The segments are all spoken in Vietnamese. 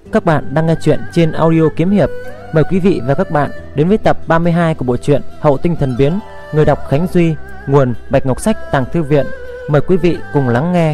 Các bạn đang nghe chuyện trên audio kiếm hiệp. Mời quý vị và các bạn đến với tập 32 của bộ truyện Hậu Tinh Thần Biến. Người đọc Khánh Duy, nguồn Bạch Ngọc Sách Tàng Thư Viện. Mời quý vị cùng lắng nghe.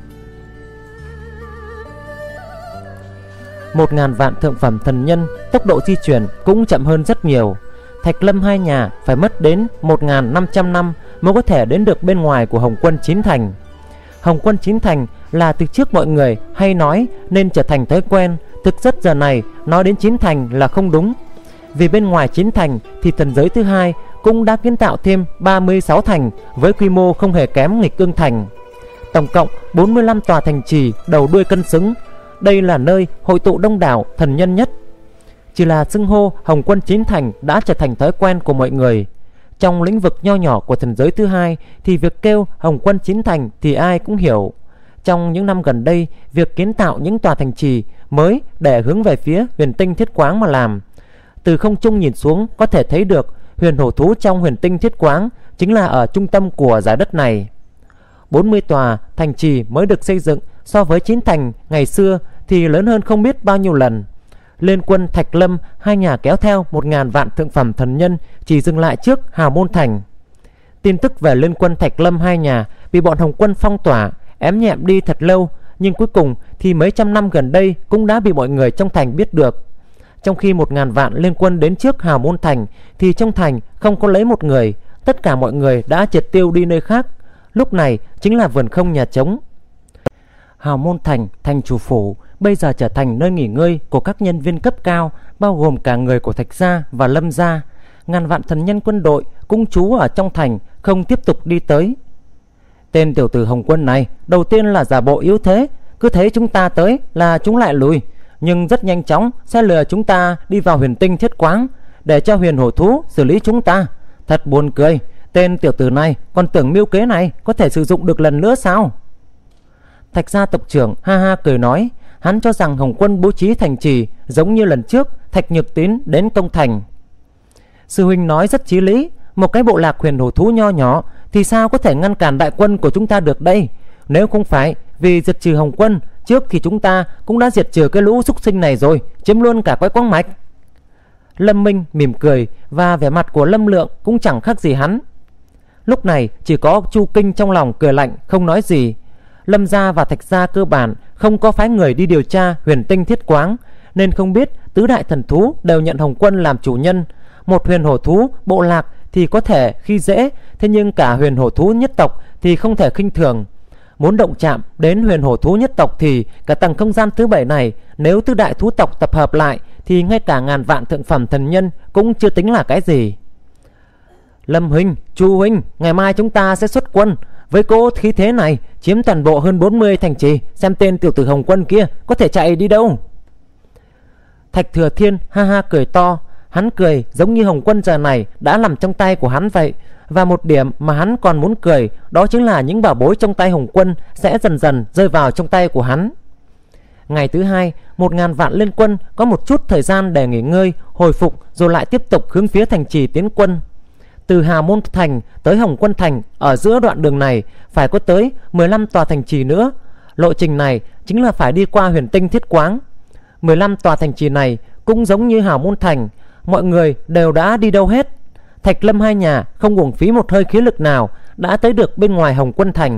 1000 vạn thượng phẩm thần nhân, tốc độ di chuyển cũng chậm hơn rất nhiều. Thạch Lâm hai nhà phải mất đến 1500 năm mới có thể đến được bên ngoài của Hồng Quân Chín Thành. Hồng Quân Chín Thành là từ trước mọi người hay nói nên trở thành thói quen. Thực chất giờ này nói đến Chín Thành là không đúng. Vì bên ngoài Chín Thành thì thần giới thứ hai cũng đã kiến tạo thêm 36 thành với quy mô không hề kém Nghịch Ương Thành. Tổng cộng 45 tòa thành trì đầu đuôi cân xứng. Đây là nơi hội tụ đông đảo thần nhân nhất. Chỉ là xưng hô Hồng Quân Chín Thành đã trở thành thói quen của mọi người. Trong lĩnh vực nho nhỏ của thần giới thứ hai thì việc kêu Hồng Quân Chín Thành thì ai cũng hiểu. Trong những năm gần đây, việc kiến tạo những tòa thành trì mới để hướng về phía huyền tinh thiết quáng mà làm. Từ không trung nhìn xuống có thể thấy được huyền hổ thú trong huyền tinh thiết quáng chính là ở trung tâm của giải đất này. 40 tòa thành trì mới được xây dựng so với Chín Thành ngày xưa thì lớn hơn không biết bao nhiêu lần. Liên quân Thạch Lâm hai nhà kéo theo 1000 vạn thượng phẩm thần nhân chỉ dừng lại trước Hào Môn Thành. Tin tức về liên quân Thạch Lâm hai nhà bị bọn Hồng Quân phong tỏa ém nhẹm đi thật lâu, nhưng cuối cùng thì mấy trăm năm gần đây cũng đã bị mọi người trong thành biết được. Trong khi 1000 vạn liên quân đến trước Hào Môn Thành thì trong thành không có lấy một người, tất cả mọi người đã triệt tiêu đi nơi khác. Lúc này chính là vườn không nhà trống. Hào Môn Thành, thành chủ phủ, bây giờ trở thành nơi nghỉ ngơi của các nhân viên cấp cao, bao gồm cả người của Thạch gia và Lâm gia. Ngàn vạn thần nhân quân đội cũng trú ở trong thành, không tiếp tục đi tới. Tên tiểu tử Hồng Quân này đầu tiên là giả bộ yếu thế, cứ thấy chúng ta tới là chúng lại lùi, nhưng rất nhanh chóng sẽ lừa chúng ta đi vào huyền tinh thiết quáng để cho huyền hổ thú xử lý chúng ta. Thật buồn cười, tên tiểu tử này còn tưởng mưu kế này có thể sử dụng được lần nữa sao? Thạch gia tộc trưởng ha ha cười nói, hắn cho rằng Hồng Quân bố trí thành trì giống như lần trước Thạch Nhược Tín đến công thành. Sư huynh nói rất chí lý, một cái bộ lạc huyền hổ thú nho nhỏ thì sao có thể ngăn cản đại quân của chúng ta được đây? Nếu không phải vì diệt trừ Hồng Quân trước thì chúng ta cũng đã diệt trừ cái lũ súc sinh này rồi, chiếm luôn cả Quái Quang Mạch. Lâm Minh mỉm cười và vẻ mặt của Lâm Lượng cũng chẳng khác gì hắn. Lúc này chỉ có Chu Kinh trong lòng cười lạnh không nói gì. Lâm gia và Thạch gia cơ bản không có phái người đi điều tra huyền tinh thiết quáng, nên không biết tứ đại thần thú đều nhận Hồng Quân làm chủ nhân. Một huyền hổ thú bộ lạc thì có thể khi dễ, thế nhưng cả huyền hổ thú nhất tộc thì không thể khinh thường. Muốn động chạm đến huyền hổ thú nhất tộc thì cả tầng không gian thứ 7 này, nếu tứ đại thú tộc tập hợp lại thì ngay cả ngàn vạn thượng phẩm thần nhân cũng chưa tính là cái gì. Lâm huynh, Chu huynh, ngày mai chúng ta sẽ xuất quân. Với cỗ khí thế này chiếm toàn bộ hơn 40 thành trì, xem tên tiểu tử Hồng Quân kia có thể chạy đi đâu. Thạch Thừa Thiên ha ha cười to. Hắn cười giống như Hồng Quân giờ này đã nằm trong tay của hắn vậy. Và một điểm mà hắn còn muốn cười, đó chính là những bảo bối trong tay Hồng Quân sẽ dần dần rơi vào trong tay của hắn. Ngày thứ hai, 1000 vạn liên quân có một chút thời gian để nghỉ ngơi, hồi phục, rồi lại tiếp tục hướng phía thành trì tiến quân. Từ Hà Môn Thành tới Hồng Quân Thành, ở giữa đoạn đường này phải có tới 15 tòa thành trì nữa. Lộ trình này chính là phải đi qua huyền tinh thiết quáng. 15 tòa thành trì này cũng giống như Hà Môn Thành, mọi người đều đã đi đâu hết. Thạch Lâm hai nhà không uổng phí một hơi khí lực nào đã tới được bên ngoài Hồng Quân Thành.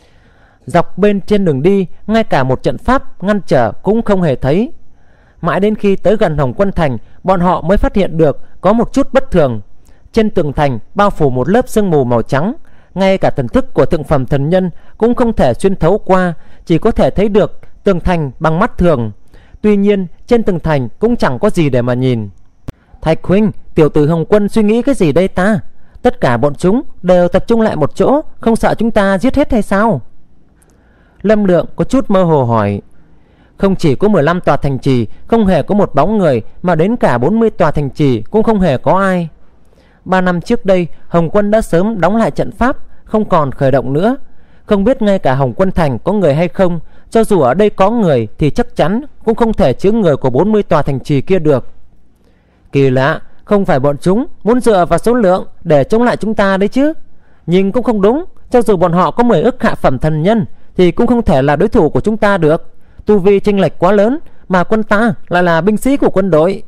Dọc bên trên đường đi, ngay cả một trận pháp ngăn trở cũng không hề thấy. Mãi đến khi tới gần Hồng Quân Thành, bọn họ mới phát hiện được có một chút bất thường. Trên tường thành bao phủ một lớp sương mù màu trắng, ngay cả thần thức của thượng phẩm thần nhân cũng không thể xuyên thấu qua, chỉ có thể thấy được tường thành bằng mắt thường. Tuy nhiên trên tường thành cũng chẳng có gì để mà nhìn. Thạch huynh, tiểu tử Hồng Quân suy nghĩ cái gì đây ta? Tất cả bọn chúng đều tập trung lại một chỗ, không sợ chúng ta giết hết hay sao? Lâm Lượng có chút mơ hồ hỏi. Không chỉ có 15 tòa thành trì không hề có một bóng người, mà đến cả 40 tòa thành trì cũng không hề có ai. 3 năm trước đây Hồng Quân đã sớm đóng lại trận pháp, không còn khởi động nữa. Không biết ngay cả Hồng Quân Thành có người hay không. Cho dù ở đây có người thì chắc chắn cũng không thể chứa người của 40 tòa thành trì kia được. Kỳ lạ, không phải bọn chúng muốn dựa vào số lượng để chống lại chúng ta đấy chứ? Nhưng cũng không đúng, cho dù bọn họ có 10 ức hạ phẩm thần nhân thì cũng không thể là đối thủ của chúng ta được. Tu vi chênh lệch quá lớn, mà quân ta lại là binh sĩ của quân đội.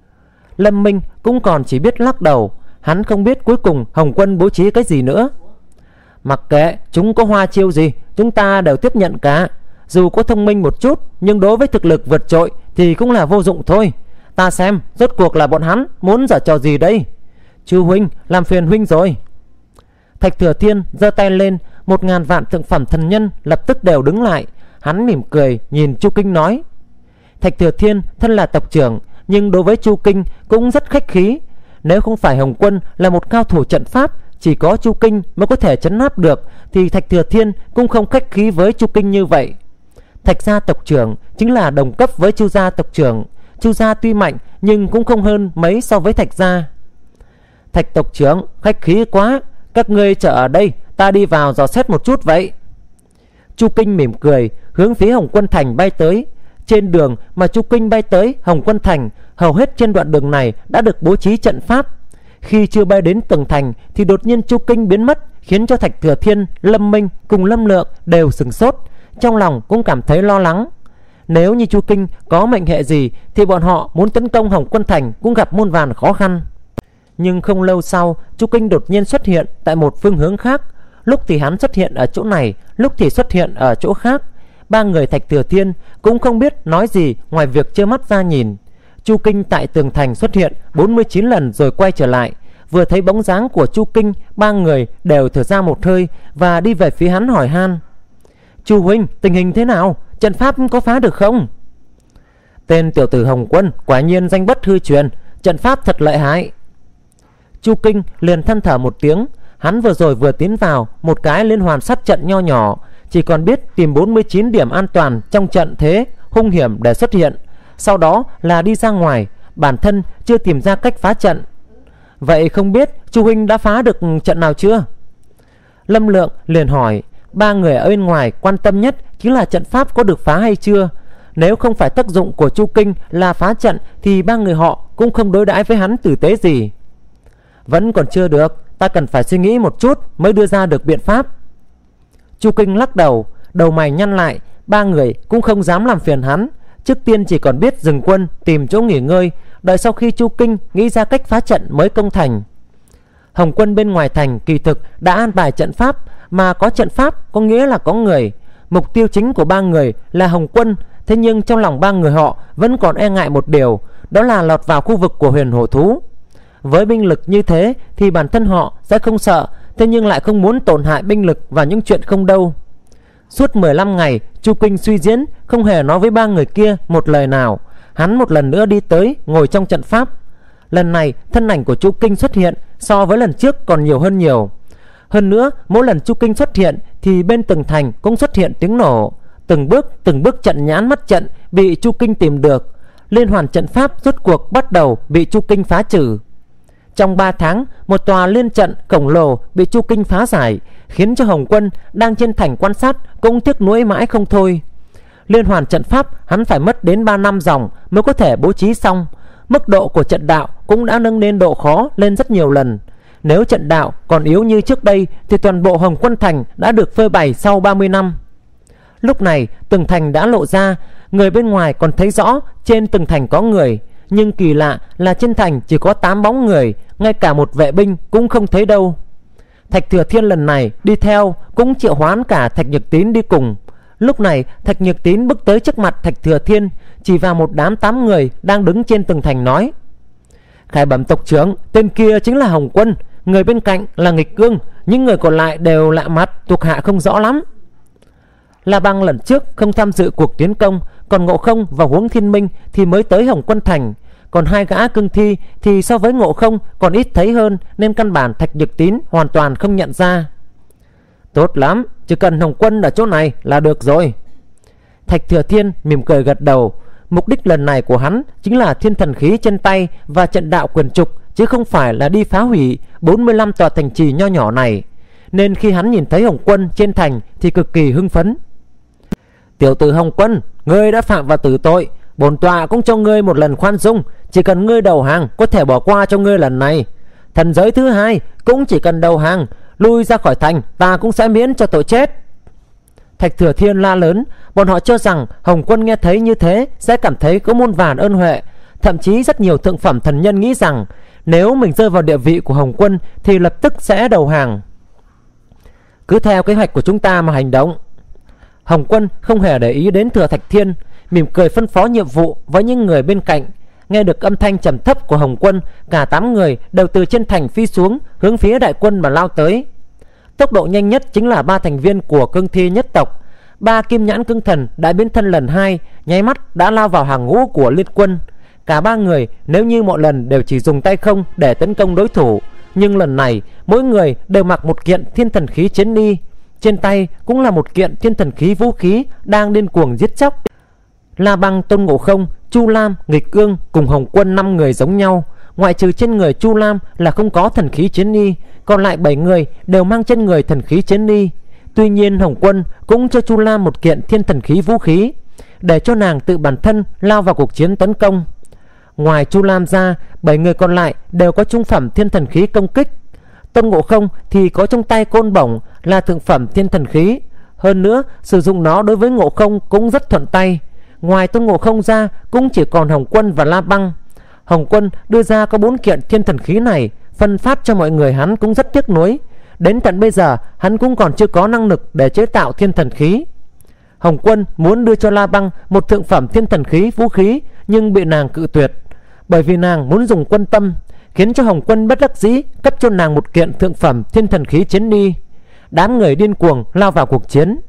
Lâm Minh cũng còn chỉ biết lắc đầu. Hắn không biết cuối cùng Hồng quân bố trí cái gì nữa. Mặc kệ chúng có hoa chiêu gì, chúng ta đều tiếp nhận cả. Dù có thông minh một chút, nhưng đối với thực lực vượt trội thì cũng là vô dụng thôi. Ta xem rốt cuộc là bọn hắn muốn giở trò gì đây. Chu huynh, làm phiền huynh rồi. Thạch Thừa Thiên giơ tay lên, 1000 vạn thượng phẩm thần nhân lập tức đều đứng lại. Hắn mỉm cười nhìn Chu Kinh nói. Thạch Thừa Thiên thân là tộc trưởng, nhưng đối với Chu Kinh cũng rất khách khí. Nếu không phải Hồng quân là một cao thủ trận pháp, chỉ có Chu Kinh mới có thể trấn áp được, thì Thạch Thừa Thiên cũng không khách khí với Chu Kinh như vậy. Thạch gia tộc trưởng chính là đồng cấp với Chu gia tộc trưởng. Chu gia tuy mạnh nhưng cũng không hơn mấy so với Thạch gia. Thạch tộc trưởng khách khí quá, các ngươi chờ ở đây, ta đi vào dò xét một chút vậy. Chu Kinh mỉm cười hướng phía Hồng Quân Thành bay tới. Trên đường mà Chu Kinh bay tới Hồng Quân Thành, hầu hết trên đoạn đường này đã được bố trí trận pháp. Khi chưa bay đến tường thành thì đột nhiên Chu Kinh biến mất, khiến cho Thạch Thừa Thiên, Lâm Minh cùng Lâm Lượng đều sửng sốt, trong lòng cũng cảm thấy lo lắng. Nếu như Chu Kinh có mệnh hệ gì thì bọn họ muốn tấn công Hồng Quân Thành cũng gặp muôn vàn khó khăn. Nhưng không lâu sau, Chu Kinh đột nhiên xuất hiện tại một phương hướng khác. Lúc thì hắn xuất hiện ở chỗ này, lúc thì xuất hiện ở chỗ khác. Ba người Thạch Thừa Thiên cũng không biết nói gì ngoài việc trơ mắt ra nhìn. Chu Kinh tại tường thành xuất hiện 49 lần rồi quay trở lại. Vừa thấy bóng dáng của Chu Kinh, ba người đều thở ra một hơi và đi về phía hắn hỏi han. Chu huynh, tình hình thế nào? Trận pháp có phá được không? Tên tiểu tử Hồng Quân quả nhiên danh bất hư truyền, trận pháp thật lợi hại. Chu Kinh liền than thở một tiếng. Hắn vừa rồi vừa tiến vào một cái liên hoàn sát trận nho nhỏ, chỉ còn biết tìm 49 điểm an toàn trong trận thế hung hiểm để xuất hiện, sau đó là đi ra ngoài, bản thân chưa tìm ra cách phá trận. Vậy không biết Chu huynh đã phá được trận nào chưa? Lâm Lượng liền hỏi. Ba người ở bên ngoài quan tâm nhất chính là trận pháp có được phá hay chưa. Nếu không phải tác dụng của Chu Kinh là phá trận thì ba người họ cũng không đối đãi với hắn tử tế gì. Vẫn còn chưa được, ta cần phải suy nghĩ một chút mới đưa ra được biện pháp. Chu Kinh lắc đầu, đầu mày nhăn lại. Ba người cũng không dám làm phiền hắn, trước tiên chỉ còn biết dừng quân tìm chỗ nghỉ ngơi, đợi sau khi Chu Kinh nghĩ ra cách phá trận mới công thành. Hồng quân bên ngoài thành kỳ thực đã an bài trận pháp, mà có trận pháp có nghĩa là có người. Mục tiêu chính của ba người là Hồng quân, thế nhưng trong lòng ba người họ vẫn còn e ngại một điều, đó là lọt vào khu vực của huyền hổ thú. Với binh lực như thế thì bản thân họ sẽ không sợ, thế nhưng lại không muốn tổn hại binh lực vào những chuyện không đâu. Suốt 15 ngày, Chu Kinh suy diễn, không hề nói với ba người kia một lời nào. Hắn một lần nữa đi tới ngồi trong trận pháp. Lần này thân ảnh của Chu Kinh xuất hiện so với lần trước còn nhiều hơn nhiều. Hơn nữa, mỗi lần Chu Kinh xuất hiện thì bên tường thành cũng xuất hiện tiếng nổ. Từng bước trận nhãn mắt trận bị Chu Kinh tìm được. Liên hoàn trận pháp rốt cuộc bắt đầu bị Chu Kinh phá trừ. Trong 3 tháng, một tòa liên trận khổng lồ bị Chu Kinh phá giải, khiến cho Hồng quân đang trên thành quan sát cũng tiếc nuối mãi không thôi. Liên hoàn trận pháp hắn phải mất đến 3 năm dòng mới có thể bố trí xong. Mức độ của trận đạo cũng đã nâng lên độ khó lên rất nhiều lần. Nếu trận đạo còn yếu như trước đây thì toàn bộ Hồng quân thành đã được phơi bày sau 30 năm. Lúc này tường thành đã lộ ra, người bên ngoài còn thấy rõ trên tường thành có người. Nhưng kỳ lạ là trên thành chỉ có 8 bóng người, ngay cả một vệ binh cũng không thấy đâu. Thạch Thừa Thiên lần này đi theo cũng triệu hoán cả Thạch Nhược Tín đi cùng. Lúc này Thạch Nhược Tín bước tới trước mặt Thạch Thừa Thiên, chỉ vào một đám 8 người đang đứng trên tường thành nói: Khải bẩm tộc trưởng, tên kia chính là Hồng quân, người bên cạnh là Nghịch Cương, những người còn lại đều lạ mặt, thuộc hạ không rõ lắm. La Băng lần trước không tham dự cuộc tiến công, còn Ngộ Không và Huống Thiên Minh thì mới tới Hồng quân thành. Còn hai gã cương thi thì so với Ngộ Không còn ít thấy hơn, nên căn bản Thạch Nhược Tín hoàn toàn không nhận ra. Tốt lắm, chỉ cần Hồng quân ở chỗ này là được rồi. Thạch Thừa Thiên mỉm cười gật đầu. Mục đích lần này của hắn chính là thiên thần khí trên tay và trận đạo quyền trục, chứ không phải là đi phá hủy 45 tòa thành trì nho nhỏ này. Nên khi hắn nhìn thấy Hồng quân trên thành thì cực kỳ hưng phấn. Tiểu tử Hồng quân, ngươi đã phạm vào tử tội, bổn tọa cũng cho ngươi một lần khoan dung. Chỉ cần ngươi đầu hàng, có thể bỏ qua cho ngươi lần này. Thần giới thứ hai cũng chỉ cần đầu hàng, lui ra khỏi thành, ta cũng sẽ miễn cho tội chết. Thạch Thừa Thiên la lớn. Bọn họ cho rằng Hồng Quân nghe thấy như thế sẽ cảm thấy có muôn vàn ân huệ. Thậm chí rất nhiều thượng phẩm thần nhân nghĩ rằng nếu mình rơi vào địa vị của Hồng Quân thì lập tức sẽ đầu hàng. Cứ theo kế hoạch của chúng ta mà hành động. Hồng Quân không hề để ý đến Thừa Thạch Thiên, mỉm cười phân phó nhiệm vụ với những người bên cạnh. Nghe được âm thanh trầm thấp của Hồng Quân, cả 8 người đều từ trên thành phi xuống, hướng phía đại quân mà lao tới. Tốc độ nhanh nhất chính là 3 thành viên của cương thi nhất tộc. 3 kim nhãn cương thần đã biến thân lần 2, nháy mắt đã lao vào hàng ngũ của liên quân. Cả 3 người nếu như mọi lần đều chỉ dùng tay không để tấn công đối thủ, nhưng lần này mỗi người đều mặc một kiện thiên thần khí chiến y, trên tay cũng là một kiện thiên thần khí vũ khí đang điên cuồng giết chóc. La Băng, Tôn Ngộ Không, Chu Lam, Nghịch Ương cùng Hồng Quân 5 người giống nhau, ngoại trừ trên người Chu Lam là không có thần khí chiến y, còn lại 7 người đều mang trên người thần khí chiến y. Tuy nhiên Hồng Quân cũng cho Chu Lam một kiện thiên thần khí vũ khí, để cho nàng tự bản thân lao vào cuộc chiến tấn công. Ngoài Chu Lam ra, 7 người còn lại đều có trung phẩm thiên thần khí công kích. Tôn Ngộ Không thì có trong tay côn bổng là thượng phẩm thiên thần khí, hơn nữa sử dụng nó đối với Ngộ Không cũng rất thuận tay. Ngoài Tôn Ngộ Không ra cũng chỉ còn Hồng Quân và La Băng. Hồng Quân đưa ra có 4 kiện thiên thần khí này, phân phát cho mọi người hắn cũng rất tiếc nuối. Đến tận bây giờ hắn cũng còn chưa có năng lực để chế tạo thiên thần khí. Hồng Quân muốn đưa cho La Băng một thượng phẩm thiên thần khí vũ khí, nhưng bị nàng cự tuyệt, bởi vì nàng muốn dùng quân tâm, khiến cho Hồng Quân bất đắc dĩ cấp cho nàng một kiện thượng phẩm thiên thần khí chiến đi. Đám người điên cuồng lao vào cuộc chiến.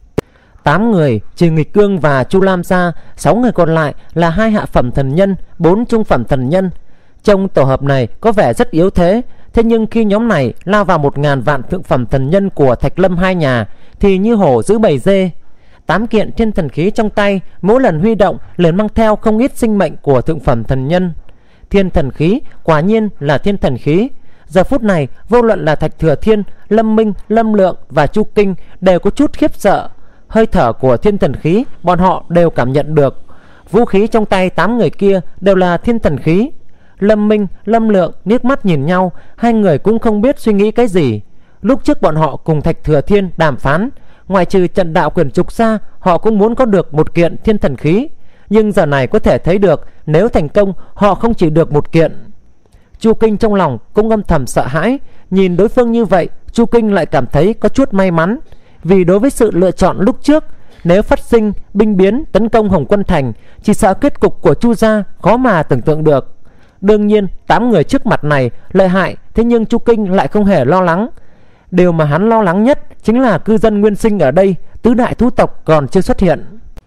8 người trừ Nghịch Cương và Chu Lam ra, 6 người còn lại là 2 hạ phẩm thần nhân, 4 trung phẩm thần nhân. Trong tổ hợp này có vẻ rất yếu thế, thế nhưng khi nhóm này lao vào 1000 vạn thượng phẩm thần nhân của Thạch Lâm hai nhà thì như hổ giữ bầy dê. 8 kiện thiên thần khí trong tay, mỗi lần huy động liền mang theo không ít sinh mệnh của thượng phẩm thần nhân. Thiên thần khí quả nhiên là thiên thần khí. Giờ phút này vô luận là Thạch Thừa Thiên, Lâm Minh, Lâm Lượng và Chu Kinh đều có chút khiếp sợ. Hơi thở của thiên thần khí bọn họ đều cảm nhận được. Vũ khí trong tay 8 người kia đều là thiên thần khí. Lâm Minh, Lâm Lượng liếc mắt nhìn nhau, hai người cũng không biết suy nghĩ cái gì. Lúc trước bọn họ cùng Thạch Thừa Thiên đàm phán, ngoài trừ trận đạo quyền trục ra, họ cũng muốn có được một kiện thiên thần khí. Nhưng giờ này có thể thấy được, nếu thành công họ không chỉ được một kiện. Chu Kinh trong lòng cũng âm thầm sợ hãi. Nhìn đối phương như vậy, Chu Kinh lại cảm thấy có chút may mắn. Vì đối với sự lựa chọn lúc trước, nếu phát sinh binh biến tấn công Hồng Quân Thành, chỉ sợ kết cục của Chu gia khó mà tưởng tượng được. Đương nhiên 8 người trước mặt này lợi hại, thế nhưng Chu Kinh lại không hề lo lắng. Điều mà hắn lo lắng nhất chính là cư dân nguyên sinh ở đây, tứ đại thú tộc còn chưa xuất hiện.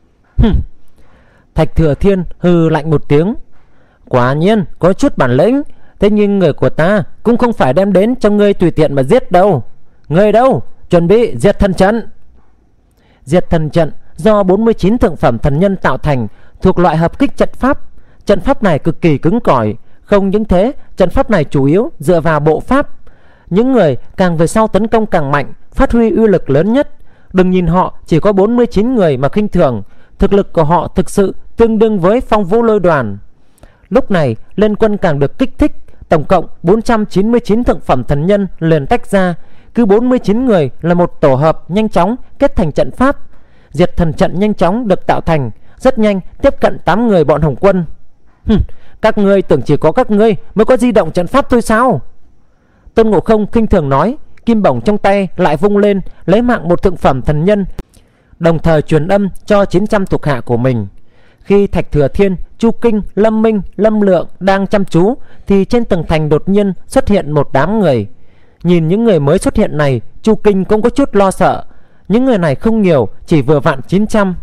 Thạch Thừa Thiên hừ lạnh một tiếng. Quả nhiên có chút bản lĩnh, thế nhưng người của ta cũng không phải đem đến cho ngươi tùy tiện mà giết đâu. Ngươi đâu? Chuẩn bị diệt thần trận. Diệt thần trận do 49 thượng phẩm thần nhân tạo thành, thuộc loại hợp kích trận pháp. Trận pháp này cực kỳ cứng cỏi. Không những thế, trận pháp này chủ yếu dựa vào bộ pháp. Những người càng về sau tấn công càng mạnh, phát huy uy lực lớn nhất. Đừng nhìn họ chỉ có 49 người mà khinh thường, thực lực của họ thực sự tương đương với Phong Vũ Lôi Đoàn. Lúc này lên quân càng được kích thích. Tổng cộng 499 thượng phẩm thần nhân liền tách ra, cứ 49 người là một tổ hợp nhanh chóng kết thành trận pháp. Diệt thần trận nhanh chóng được tạo thành, rất nhanh tiếp cận 8 người bọn Hồng Quân. Các ngươi tưởng chỉ có các ngươi mới có di động trận pháp thôi sao? Tôn Ngộ Không khinh thường nói, kim bổng trong tay lại vung lên, lấy mạng một thượng phẩm thần nhân, đồng thời truyền âm cho 900 thuộc hạ của mình. Khi Thạch Thừa Thiên, Chu Kinh, Lâm Minh, Lâm Lượng đang chăm chú, thì trên tầng thành đột nhiên xuất hiện một đám người. Nhìn những người mới xuất hiện này, Chu Kinh cũng có chút lo sợ. Những người này không nhiều, chỉ vừa vặn 900.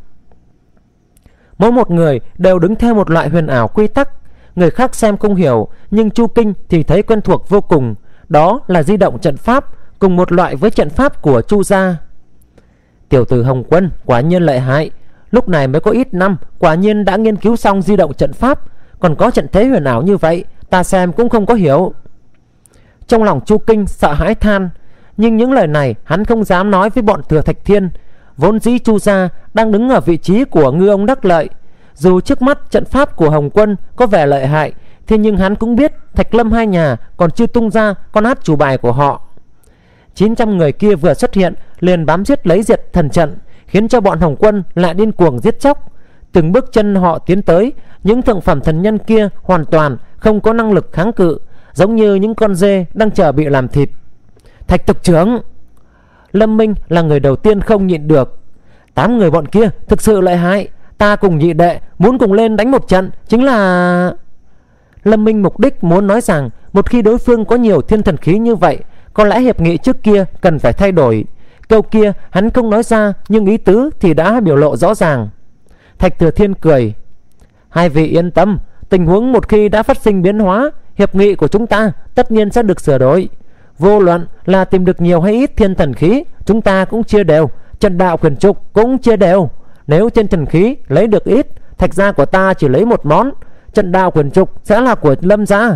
Mỗi một người đều đứng theo một loại huyền ảo quy tắc. Người khác xem không hiểu, nhưng Chu Kinh thì thấy quen thuộc vô cùng. Đó là di động trận pháp, cùng một loại với trận pháp của Chu gia. Tiểu tử Hồng Quân quả nhiên lợi hại, lúc này mới có ít năm, quả nhiên đã nghiên cứu xong di động trận pháp. Còn có trận thế huyền ảo như vậy, ta xem cũng không có hiểu. Trong lòng Chu Kinh sợ hãi than, nhưng những lời này hắn không dám nói với bọn Thừa Thạch Thiên. Vốn dĩ Chu gia đang đứng ở vị trí của ngư ông đắc lợi. Dù trước mắt trận pháp của Hồng Quân có vẻ lợi hại, thế nhưng hắn cũng biết Thạch Lâm hai nhà còn chưa tung ra con át chủ bài của họ. 900 người kia vừa xuất hiện liền bám giết lấy diệt thần trận, khiến cho bọn Hồng Quân lại điên cuồng giết chóc. Từng bước chân họ tiến tới, những thượng phẩm thần nhân kia hoàn toàn không có năng lực kháng cự, giống như những con dê đang chờ bị làm thịt. Thạch tộc trưởng! Lâm Minh là người đầu tiên không nhịn được. 8 người bọn kia thực sự lợi hại, ta cùng nhị đệ muốn cùng lên đánh một trận. Chính là... Lâm Minh mục đích muốn nói rằng một khi đối phương có nhiều thiên thần khí như vậy, có lẽ hiệp nghị trước kia cần phải thay đổi. Câu kia hắn không nói ra, nhưng ý tứ thì đã biểu lộ rõ ràng. Thạch Thừa Thiên cười: hai vị yên tâm, tình huống một khi đã phát sinh biến hóa, hiệp nghị của chúng ta tất nhiên sẽ được sửa đổi. Vô luận là tìm được nhiều hay ít thiên thần khí, chúng ta cũng chia đều. Trận đạo quyền trục cũng chia đều. Nếu trên thần khí lấy được ít, Thạch gia của ta chỉ lấy một món, trận đạo quyền trục sẽ là của Lâm gia.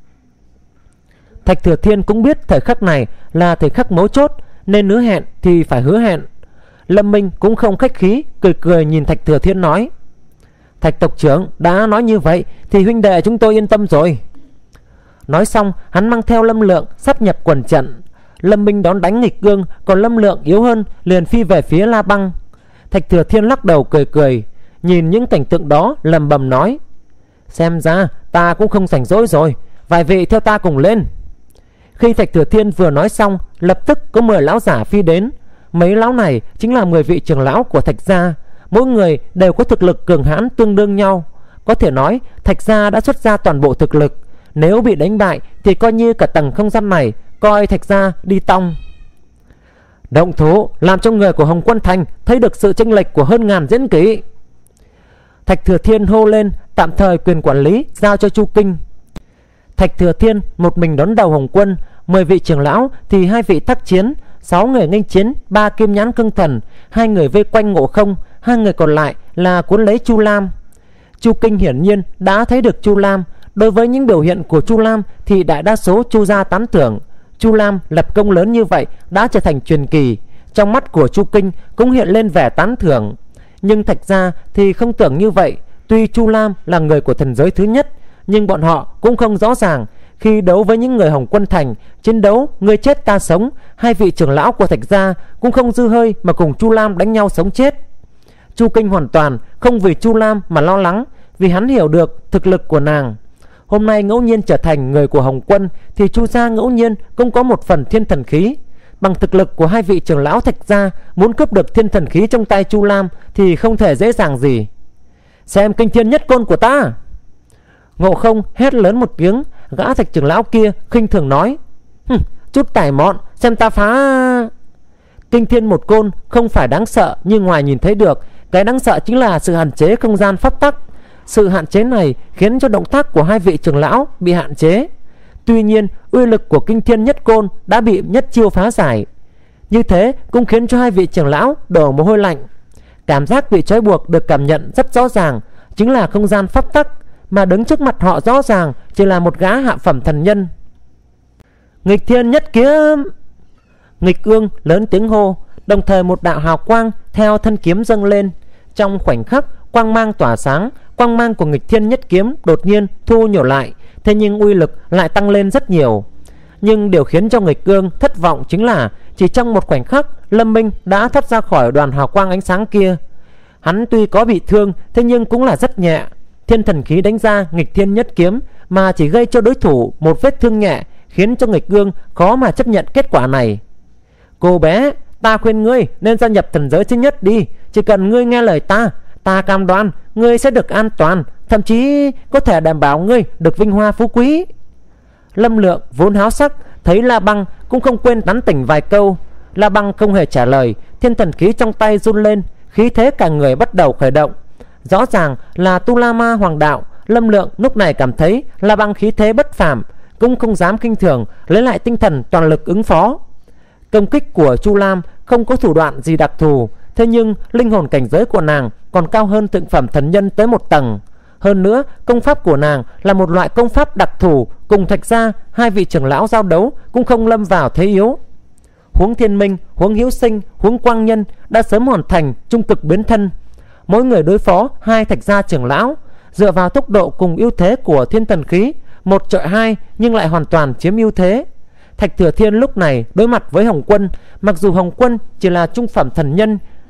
Thạch Thừa Thiên cũng biết thời khắc này là thời khắc mấu chốt, nên hứa hẹn thì phải hứa hẹn. Lâm Minh cũng không khách khí, cười cười nhìn Thạch Thừa Thiên nói: Thạch tộc trưởng đã nói như vậy thì huynh đệ chúng tôi yên tâm rồi. Nói xong hắn mang theo Lâm Lượng sắp nhập quần trận. Lâm Minh đón đánh nghịch cương, còn Lâm Lượng yếu hơn liền phi về phía La Băng. Thạch Thừa Thiên lắc đầu cười cười, nhìn những cảnh tượng đó lẩm bẩm nói: xem ra ta cũng không rảnh rỗi rồi, vài vị theo ta cùng lên. Khi Thạch Thừa Thiên vừa nói xong, lập tức có 10 lão giả phi đến. Mấy lão này chính là 10 vị trưởng lão của Thạch gia, mỗi người đều có thực lực cường hãn tương đương nhau. Có thể nói Thạch gia đã xuất ra toàn bộ thực lực, nếu bị đánh bại thì coi như cả tầng không gian này coi Thạch gia đi tong. Động thủ làm cho người của Hồng Quân Thành thấy được sự chênh lệch của hơn ngàn diễn kỹ. Thạch Thừa Thiên hô lên, tạm thời quyền quản lý giao cho Chu Kinh. Thạch Thừa Thiên một mình đón đầu Hồng Quân, 10 vị trưởng lão thì 2 vị tác chiến, 6 người nghênh chiến, 3 kim nhãn cương thần, 2 người vây quanh Ngộ Không, 2 người còn lại là cuốn lấy Chu Lam. Chu Kinh hiển nhiên đã thấy được Chu Lam. Đối với những biểu hiện của Chu Lam thì đại đa số Chu gia tán thưởng. Chu Lam lập công lớn như vậy đã trở thành truyền kỳ. Trong mắt của Chu Kinh cũng hiện lên vẻ tán thưởng. Nhưng Thạch gia thì không tưởng như vậy. Tuy Chu Lam là người của thần giới thứ nhất, nhưng bọn họ cũng không rõ ràng. Khi đấu với những người Hồng Quân Thành, chiến đấu người chết ta sống, 2 vị trưởng lão của Thạch gia cũng không dư hơi mà cùng Chu Lam đánh nhau sống chết. Chu Kinh hoàn toàn không vì Chu Lam mà lo lắng, vì hắn hiểu được thực lực của nàng. Hôm nay ngẫu nhiên trở thành người của Hồng Quân thì Chu gia ngẫu nhiên cũng có một phần thiên thần khí. Bằng thực lực của 2 vị trưởng lão Thạch gia, muốn cướp được thiên thần khí trong tay Chu Lam thì không thể dễ dàng gì. Xem kinh thiên nhất côn của ta! Ngộ Không hét lớn một tiếng. Gã Thạch trưởng lão kia khinh thường nói: chút tài mọn, xem ta phá. Kinh thiên một côn không phải đáng sợ như ngoài nhìn thấy được. Cái đáng sợ chính là sự hạn chế không gian pháp tắc. Sự hạn chế này khiến cho động tác của 2 vị trưởng lão bị hạn chế. Tuy nhiên uy lực của kinh thiên nhất côn đã bị nhất chiêu phá giải. Như thế cũng khiến cho 2 vị trưởng lão đổ mồ hôi lạnh. Cảm giác bị trói buộc được cảm nhận rất rõ ràng, chính là không gian pháp tắc, mà đứng trước mặt họ rõ ràng chỉ là một gã hạ phẩm thần nhân. Nghịch thiên nhất kiếm! Nghịch Ương lớn tiếng hô, đồng thời một đạo hào quang theo thân kiếm dâng lên. Trong khoảnh khắc quang mang tỏa sáng, quang mang của nghịch thiên nhất kiếm đột nhiên thu nhỏ lại, thế nhưng uy lực lại tăng lên rất nhiều. Nhưng điều khiến cho Nghịch Ương thất vọng chính là chỉ trong một khoảnh khắc, Lâm Minh đã thoát ra khỏi đoàn hào quang ánh sáng kia. Hắn tuy có bị thương, thế nhưng cũng là rất nhẹ. Thiên thần khí đánh ra nghịch thiên nhất kiếm mà chỉ gây cho đối thủ một vết thương nhẹ, khiến cho Nghịch Ương khó mà chấp nhận kết quả này. Cô bé, ta khuyên ngươi nên gia nhập thần giới thứ nhất đi. Chỉ cần ngươi nghe lời ta, ta cam đoan ngươi sẽ được an toàn, thậm chí có thể đảm bảo ngươi được vinh hoa phú quý. Lâm Lượng vốn háo sắc, thấy La Băng cũng không quên tán tỉnh vài câu. La Băng không hề trả lời, thiên thần khí trong tay run lên, khí thế cả người bắt đầu khởi động. Rõ ràng là Tu La Ma Hoàng đạo. Lâm Lượng lúc này cảm thấy La Băng khí thế bất phàm, cũng không dám khinh thường, lấy lại tinh thần toàn lực ứng phó. Công kích của Chu Lam không có thủ đoạn gì đặc thù, thế nhưng linh hồn cảnh giới của nàng còn cao hơn thượng phẩm thần nhân tới một tầng. Hơn nữa công pháp của nàng là một loại công pháp đặc thù, cùng Thạch gia 2 vị trưởng lão giao đấu cũng không lâm vào thế yếu. Huống Thiên Minh, huống Hữu Sinh, huống Quang Nhân đã sớm hoàn thành trung cực biến thân. Mỗi người đối phó 2 Thạch gia trưởng lão, dựa vào tốc độ cùng ưu thế của thiên thần khí, 1 chọi 2 nhưng lại hoàn toàn chiếm ưu thế. Thạch Thừa Thiên lúc này đối mặt với Hồng Quân, mặc dù Hồng Quân chỉ là trung phẩm thần nhân,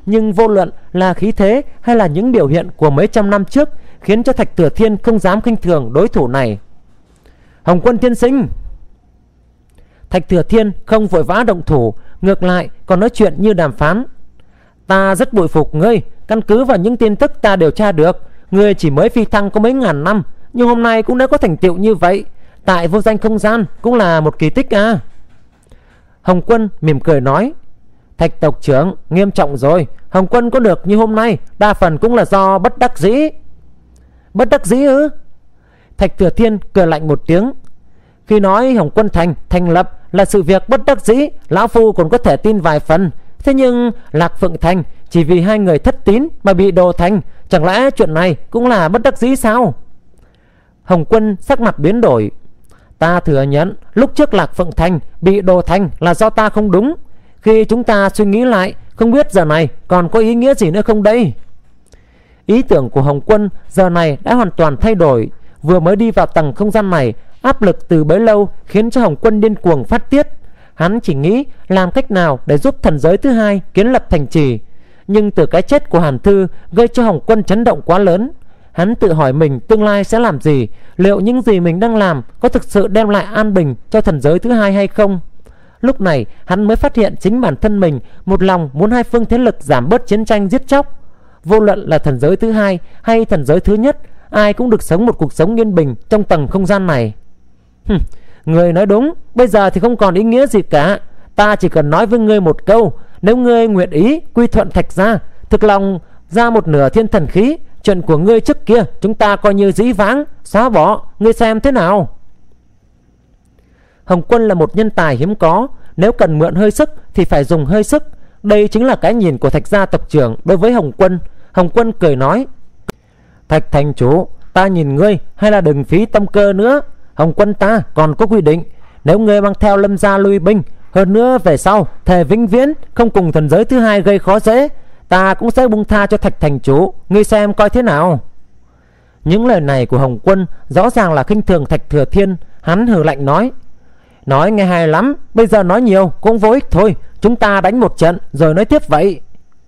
nhưng vô luận là khí thế hay là những biểu hiện của mấy trăm năm trước khiến cho Thạch Thừa Thiên không dám khinh thường đối thủ này. Hồng Quân tiên sinh. Thạch Thừa Thiên không vội vã động thủ, ngược lại còn nói chuyện như đàm phán. Ta rất bội phục ngươi. Căn cứ vào những tin tức ta điều tra được, ngươi chỉ mới phi thăng có mấy ngàn năm, nhưng hôm nay cũng đã có thành tựu như vậy. Tại vô danh không gian cũng là một kỳ tích à. Hồng Quân mỉm cười nói. Thạch tộc trưởng, nghiêm trọng rồi. Hồng Quân có được như hôm nay đa phần cũng là do bất đắc dĩ. Bất đắc dĩ ư? Thạch Thừa Thiên cười lạnh một tiếng. Khi nói Hồng Quân thành lập là sự việc bất đắc dĩ, lão phu còn có thể tin vài phần. Thế nhưng Lạc Phượng Thành chỉ vì hai người thất tín mà bị đổ thành, chẳng lẽ chuyện này cũng là bất đắc dĩ sao? Hồng Quân sắc mặt biến đổi. Ta thừa nhận lúc trước Lạc Phượng Thành bị đổ thành là do ta không đúng. Khi chúng ta suy nghĩ lại, không biết giờ này còn có ý nghĩa gì nữa không đây? Ý tưởng của Hồng Quân giờ này đã hoàn toàn thay đổi. Vừa mới đi vào tầng không gian này, áp lực từ bấy lâu khiến cho Hồng Quân điên cuồng phát tiết. Hắn chỉ nghĩ làm cách nào để giúp thần giới thứ hai kiến lập thành trì. Nhưng từ cái chết của Hàn Thư gây cho Hồng Quân chấn động quá lớn. Hắn tự hỏi mình tương lai sẽ làm gì, liệu những gì mình đang làm có thực sự đem lại an bình cho thần giới thứ hai hay không. Lúc này hắn mới phát hiện chính bản thân mình một lòng muốn hai phương thế lực giảm bớt chiến tranh giết chóc. Vô luận là thần giới thứ hai hay thần giới thứ nhất, ai cũng được sống một cuộc sống yên bình trong tầng không gian này. Người nói đúng, bây giờ thì không còn ý nghĩa gì cả. Ta chỉ cần nói với ngươi một câu, nếu ngươi nguyện ý quy thuận Thạch gia, thực lòng ra một nửa thiên thần khí, chuyện của ngươi trước kia chúng ta coi như dĩ vãng, xóa bỏ, ngươi xem thế nào? Hồng Quân là một nhân tài hiếm có, nếu cần mượn hơi sức thì phải dùng hơi sức. Đây chính là cái nhìn của Thạch gia tộc trưởng đối với Hồng Quân. Hồng Quân cười nói. Thạch thành chủ, ta nhìn ngươi hay là đừng phí tâm cơ nữa. Hồng Quân ta còn có quy định, nếu ngươi mang theo Lâm gia lui binh, hơn nữa về sau thề vĩnh viễn không cùng thần giới thứ hai gây khó dễ, ta cũng sẽ buông tha cho Thạch thành chủ, ngươi xem coi thế nào. Những lời này của Hồng Quân rõ ràng là khinh thường Thạch Thừa Thiên. Hắn hừ lạnh nói. Nói nghe hay lắm, bây giờ nói nhiều cũng vô ích thôi, chúng ta đánh một trận rồi nói tiếp vậy.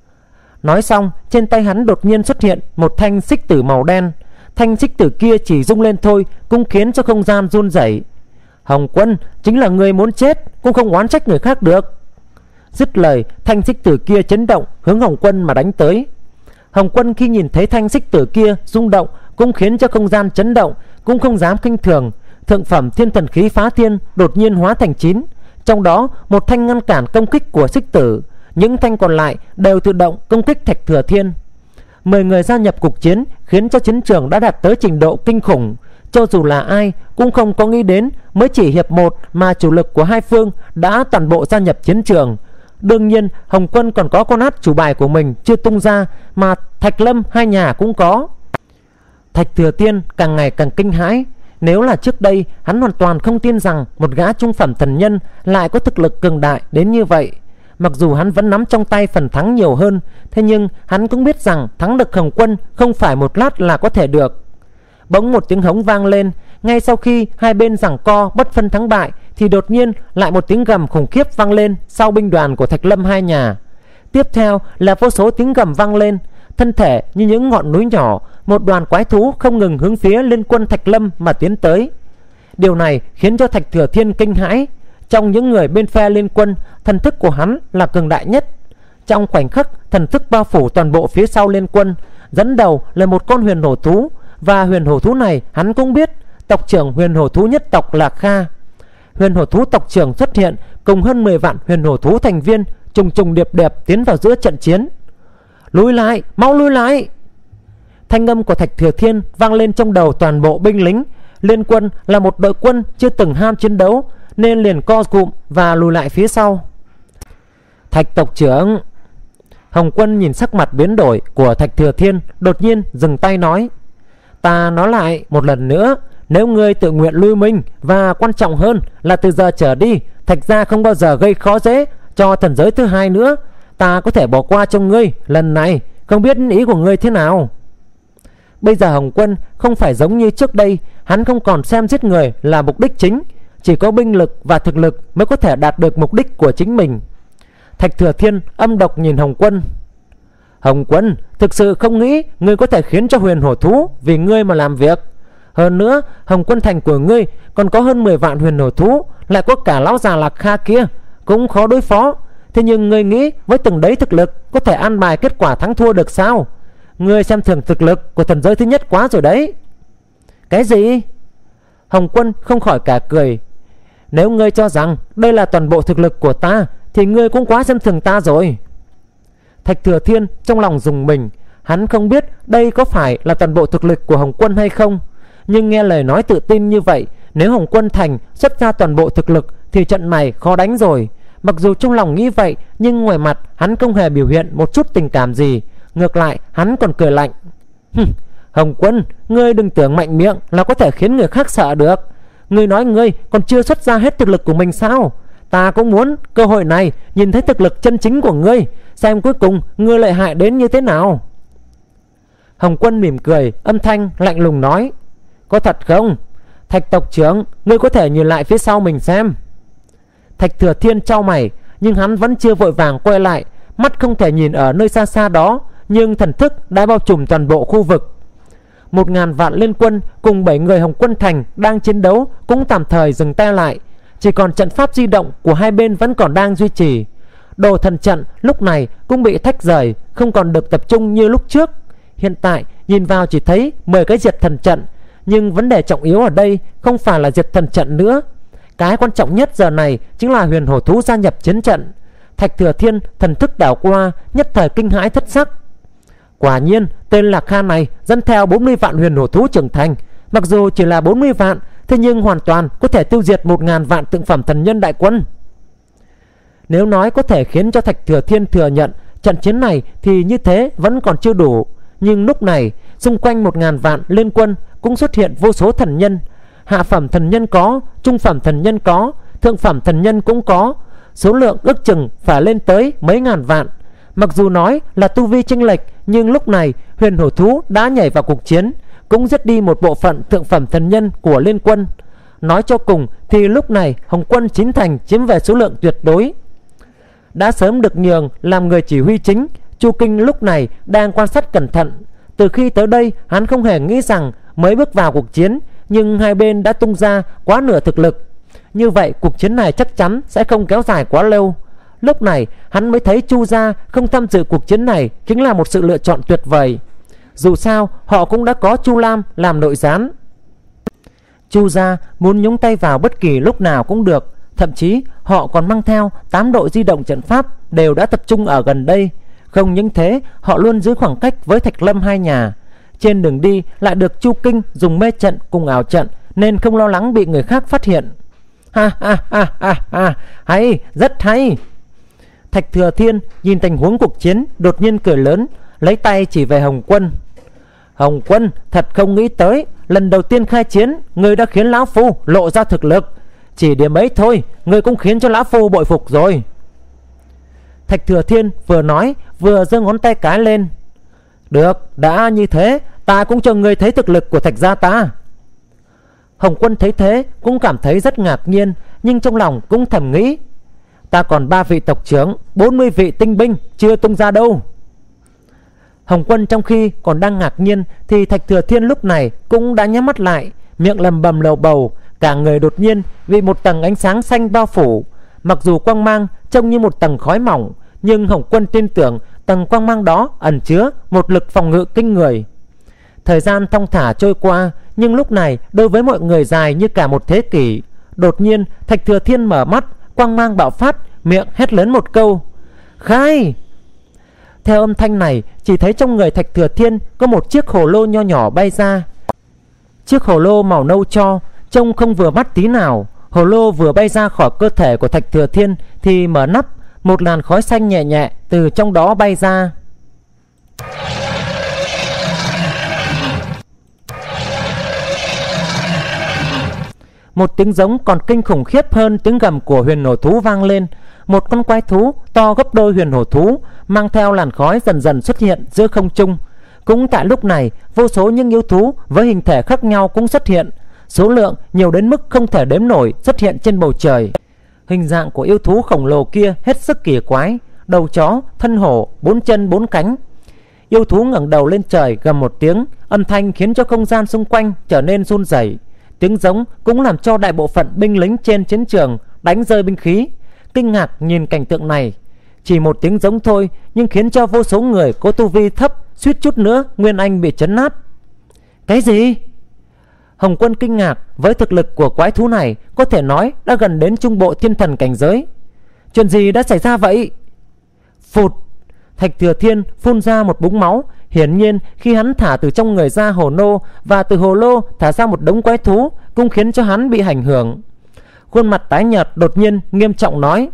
Nói xong, trên tay hắn đột nhiên xuất hiện một thanh xích tử màu đen. Thanh xích tử kia chỉ rung lên thôi cũng khiến cho không gian run rẩy. Hồng Quân, chính là người muốn chết cũng không oán trách người khác được. Dứt lời, thanh xích tử kia chấn động hướng Hồng Quân mà đánh tới. Hồng Quân khi nhìn thấy thanh xích tử kia rung động cũng khiến cho không gian chấn động, cũng không dám khinh thường. Thượng phẩm thiên thần khí phá thiên đột nhiên hóa thành 9, trong đó một thanh ngăn cản công kích của xích tử, những thanh còn lại đều tự động công kích Thạch Thừa Thiên. 10 người gia nhập cuộc chiến khiến cho chiến trường đã đạt tới trình độ kinh khủng. Cho dù là ai cũng không có nghĩ đến mới chỉ hiệp 1 mà chủ lực của hai phương đã toàn bộ gia nhập chiến trường. Đương nhiên Hồng Quân còn có con át chủ bài của mình chưa tung ra, mà Thạch Lâm hai nhà cũng có. Thạch Thừa Thiên càng ngày càng kinh hãi. Nếu là trước đây, hắn hoàn toàn không tin rằng một gã trung phẩm thần nhân lại có thực lực cường đại đến như vậy. Mặc dù hắn vẫn nắm trong tay phần thắng nhiều hơn, thế nhưng hắn cũng biết rằng thắng được Hồng Quân không phải một lát là có thể được. Bỗng một tiếng hống vang lên. Ngay sau khi hai bên giằng co bất phân thắng bại thì đột nhiên lại một tiếng gầm khủng khiếp vang lên sau binh đoàn của Thạch Lâm hai nhà. Tiếp theo là vô số tiếng gầm vang lên. Thân thể như những ngọn núi nhỏ, một đoàn quái thú không ngừng hướng phía liên quân Thạch Lâm mà tiến tới. Điều này khiến cho Thạch Thừa Thiên kinh hãi. Trong những người bên phe liên quân, thần thức của hắn là cường đại nhất. Trong khoảnh khắc, thần thức bao phủ toàn bộ phía sau liên quân. Dẫn đầu là một con huyền hổ thú, và huyền hổ thú này hắn cũng biết, tộc trưởng huyền hổ thú nhất tộc là Kha. Huyền hổ thú tộc trưởng xuất hiện cùng hơn 10 vạn huyền hổ thú thành viên trùng trùng điệp điệp tiến vào giữa trận chiến. Lùi lại, mau lùi lại! Thanh âm của Thạch Thừa Thiên vang lên trong đầu toàn bộ binh lính. Liên quân là một đội quân chưa từng ham chiến đấu nên liền co cụm và lùi lại phía sau. Thạch tộc trưởng! Hồng Quân nhìn sắc mặt biến đổi của Thạch Thừa Thiên, đột nhiên dừng tay nói. Ta nói lại một lần nữa, nếu ngươi tự nguyện lui minh, và quan trọng hơn là từ giờ trở đi Thạch gia không bao giờ gây khó dễ cho thần giới thứ hai nữa, ta có thể bỏ qua cho ngươi lần này. Không biết ý của ngươi thế nào? Bây giờ Hồng Quân không phải giống như trước đây, hắn không còn xem giết người là mục đích chính. Chỉ có binh lực và thực lực mới có thể đạt được mục đích của chính mình. Thạch Thừa Thiên âm độc nhìn Hồng Quân. Hồng Quân thực sự không nghĩ ngươi có thể khiến cho huyền hổ thú vì ngươi mà làm việc. Hơn nữa Hồng Quân thành của ngươi còn có hơn 10 vạn huyền hổ thú, lại có cả lão già Lạc Kha kia, cũng khó đối phó. Thế nhưng ngươi nghĩ với từng đấy thực lực có thể an bài kết quả thắng thua được sao? Ngươi xem thường thực lực của thần giới thứ nhất quá rồi đấy. Cái gì? Hồng Quân không khỏi cả cười. Nếu ngươi cho rằng đây là toàn bộ thực lực của ta thì ngươi cũng quá xem thường ta rồi. Thạch Thừa Thiên trong lòng rùng mình. Hắn không biết đây có phải là toàn bộ thực lực của Hồng Quân hay không, nhưng nghe lời nói tự tin như vậy, nếu Hồng Quân thành xuất ra toàn bộ thực lực thì trận này khó đánh rồi. Mặc dù trong lòng nghĩ vậy, nhưng ngoài mặt hắn không hề biểu hiện một chút tình cảm gì. Ngược lại hắn còn cười lạnh. Hồng Quân, ngươi đừng tưởng mạnh miệng là có thể khiến người khác sợ được. Ngươi nói ngươi còn chưa xuất ra hết thực lực của mình sao? Ta cũng muốn cơ hội này nhìn thấy thực lực chân chính của ngươi, xem cuối cùng ngươi lợi hại đến như thế nào. Hồng Quân mỉm cười, âm thanh lạnh lùng nói. Có thật không? Thạch tộc trưởng, ngươi có thể nhìn lại phía sau mình xem. Thạch Thừa Thiên chau mày, nhưng hắn vẫn chưa vội vàng quay lại. Mắt không thể nhìn ở nơi xa xa đó, nhưng thần thức đã bao trùm toàn bộ khu vực. 1000 vạn liên quân cùng 7 người Hồng Quân thành đang chiến đấu cũng tạm thời dừng tay lại. Chỉ còn trận pháp di động của hai bên vẫn còn đang duy trì. Đồ thần trận lúc này cũng bị tách rời, không còn được tập trung như lúc trước. Hiện tại nhìn vào chỉ thấy 10 cái diệt thần trận, nhưng vấn đề trọng yếu ở đây không phải là diệt thần trận nữa. Cái quan trọng nhất giờ này chính là huyền hổ thú gia nhập chiến trận. Thạch Thừa Thiên thần thức đảo qua, nhất thời kinh hãi thất sắc. Quả nhiên tên Lạc Kha này dẫn theo 40 vạn huyền hổ thú trưởng thành. Mặc dù chỉ là 40 vạn, thế nhưng hoàn toàn có thể tiêu diệt 1000 vạn tượng phẩm thần nhân đại quân. Nếu nói có thể khiến cho Thạch Thừa Thiên thừa nhận trận chiến này thì như thế vẫn còn chưa đủ. Nhưng lúc này xung quanh 1000 vạn liên quân cũng xuất hiện vô số thần nhân. Hạ phẩm thần nhân có, trung phẩm thần nhân có, thượng phẩm thần nhân cũng có. Số lượng ước chừng phải lên tới mấy ngàn vạn. Mặc dù nói là tu vi chênh lệch, nhưng lúc này huyền hổ thú đã nhảy vào cuộc chiến, cũng giết đi một bộ phận thượng phẩm thần nhân của liên quân. Nói cho cùng thì lúc này Hồng Quân chín thành chiếm về số lượng tuyệt đối. Đã sớm được nhường làm người chỉ huy chính, Chu Kinh lúc này đang quan sát cẩn thận. Từ khi tới đây hắn không hề nghĩ rằng mới bước vào cuộc chiến, nhưng hai bên đã tung ra quá nửa thực lực. Như vậy cuộc chiến này chắc chắn sẽ không kéo dài quá lâu. Lúc này hắn mới thấy Chu gia không tham dự cuộc chiến này chính là một sự lựa chọn tuyệt vời. Dù sao họ cũng đã có Chu Lam làm nội gián. Chu gia muốn nhúng tay vào bất kỳ lúc nào cũng được. Thậm chí họ còn mang theo 8 đội di động trận pháp đều đã tập trung ở gần đây. Không những thế, họ luôn giữ khoảng cách với Thạch Lâm hai nhà. Trên đường đi lại được Chu Kinh dùng mê trận cùng ảo trận, nên không lo lắng bị người khác phát hiện. Ha ha ha ha ha, hay, rất hay. Thạch Thừa Thiên nhìn tình huống cuộc chiến đột nhiên cười lớn, lấy tay chỉ về Hồng Quân. Hồng Quân, thật không nghĩ tới lần đầu tiên khai chiến ngươi đã khiến lão phu lộ ra thực lực. Chỉ điểm ấy thôi ngươi cũng khiến cho lão phu bội phục rồi. Thạch Thừa Thiên vừa nói vừa giơ ngón tay cái lên. Được, đã như thế ta cũng cho ngươi thấy thực lực của Thạch gia ta. Hồng Quân thấy thế cũng cảm thấy rất ngạc nhiên, nhưng trong lòng cũng thầm nghĩ, ta còn 3 vị tộc trưởng, 40 vị tinh binh chưa tung ra đâu. Hồng Quân trong khi còn đang ngạc nhiên thì Thạch Thừa Thiên lúc này cũng đã nhắm mắt lại, miệng lầm bầm lầu bầu, cả người đột nhiên bị một tầng ánh sáng xanh bao phủ. Mặc dù quang mang trông như một tầng khói mỏng, nhưng Hồng Quân tin tưởng tầng quang mang đó ẩn chứa một lực phòng ngự kinh người. Thời gian thong thả trôi qua, nhưng lúc này đối với mọi người dài như cả một thế kỷ. Đột nhiên Thạch Thừa Thiên mở mắt, quang mang bạo phát, miệng hét lớn một câu: khai! Theo âm thanh này, chỉ thấy trong người Thạch Thừa Thiên có một chiếc hồ lô nho nhỏ bay ra. Chiếc hồ lô màu nâu cho, trông không vừa mắt tí nào. Hồ lô vừa bay ra khỏi cơ thể của Thạch Thừa Thiên thì mở nắp, một làn khói xanh nhẹ nhẹ từ trong đó bay ra. Một tiếng giống còn kinh khủng khiếp hơn tiếng gầm của huyền hổ thú vang lên. Một con quái thú to gấp đôi huyền hổ thú mang theo làn khói dần dần xuất hiện giữa không trung. Cũng tại lúc này, vô số những yêu thú với hình thể khác nhau cũng xuất hiện. Số lượng nhiều đến mức không thể đếm nổi xuất hiện trên bầu trời. Hình dạng của yêu thú khổng lồ kia hết sức kỳ quái: đầu chó, thân hổ, 4 chân 4 cánh. Yêu thú ngẩng đầu lên trời gầm một tiếng, âm thanh khiến cho không gian xung quanh trở nên run rẩy. Tiếng giống cũng làm cho đại bộ phận binh lính trên chiến trường đánh rơi binh khí, kinh ngạc nhìn cảnh tượng này. Chỉ một tiếng giống thôi nhưng khiến cho vô số người có tu vi thấp suýt chút nữa nguyên anh bị chấn nát. Cái gì? Hồng Quân kinh ngạc với thực lực của quái thú này, có thể nói đã gần đến trung bộ thiên thần cảnh giới. Chuyện gì đã xảy ra vậy? Phụt! Thạch Thừa Thiên phun ra một búng máu. Hiển nhiên khi hắn thả từ trong người ra hồ lô, và từ hồ lô thả ra một đống quái thú, cũng khiến cho hắn bị ảnh hưởng. Khuôn mặt tái nhợt đột nhiên nghiêm trọng nói: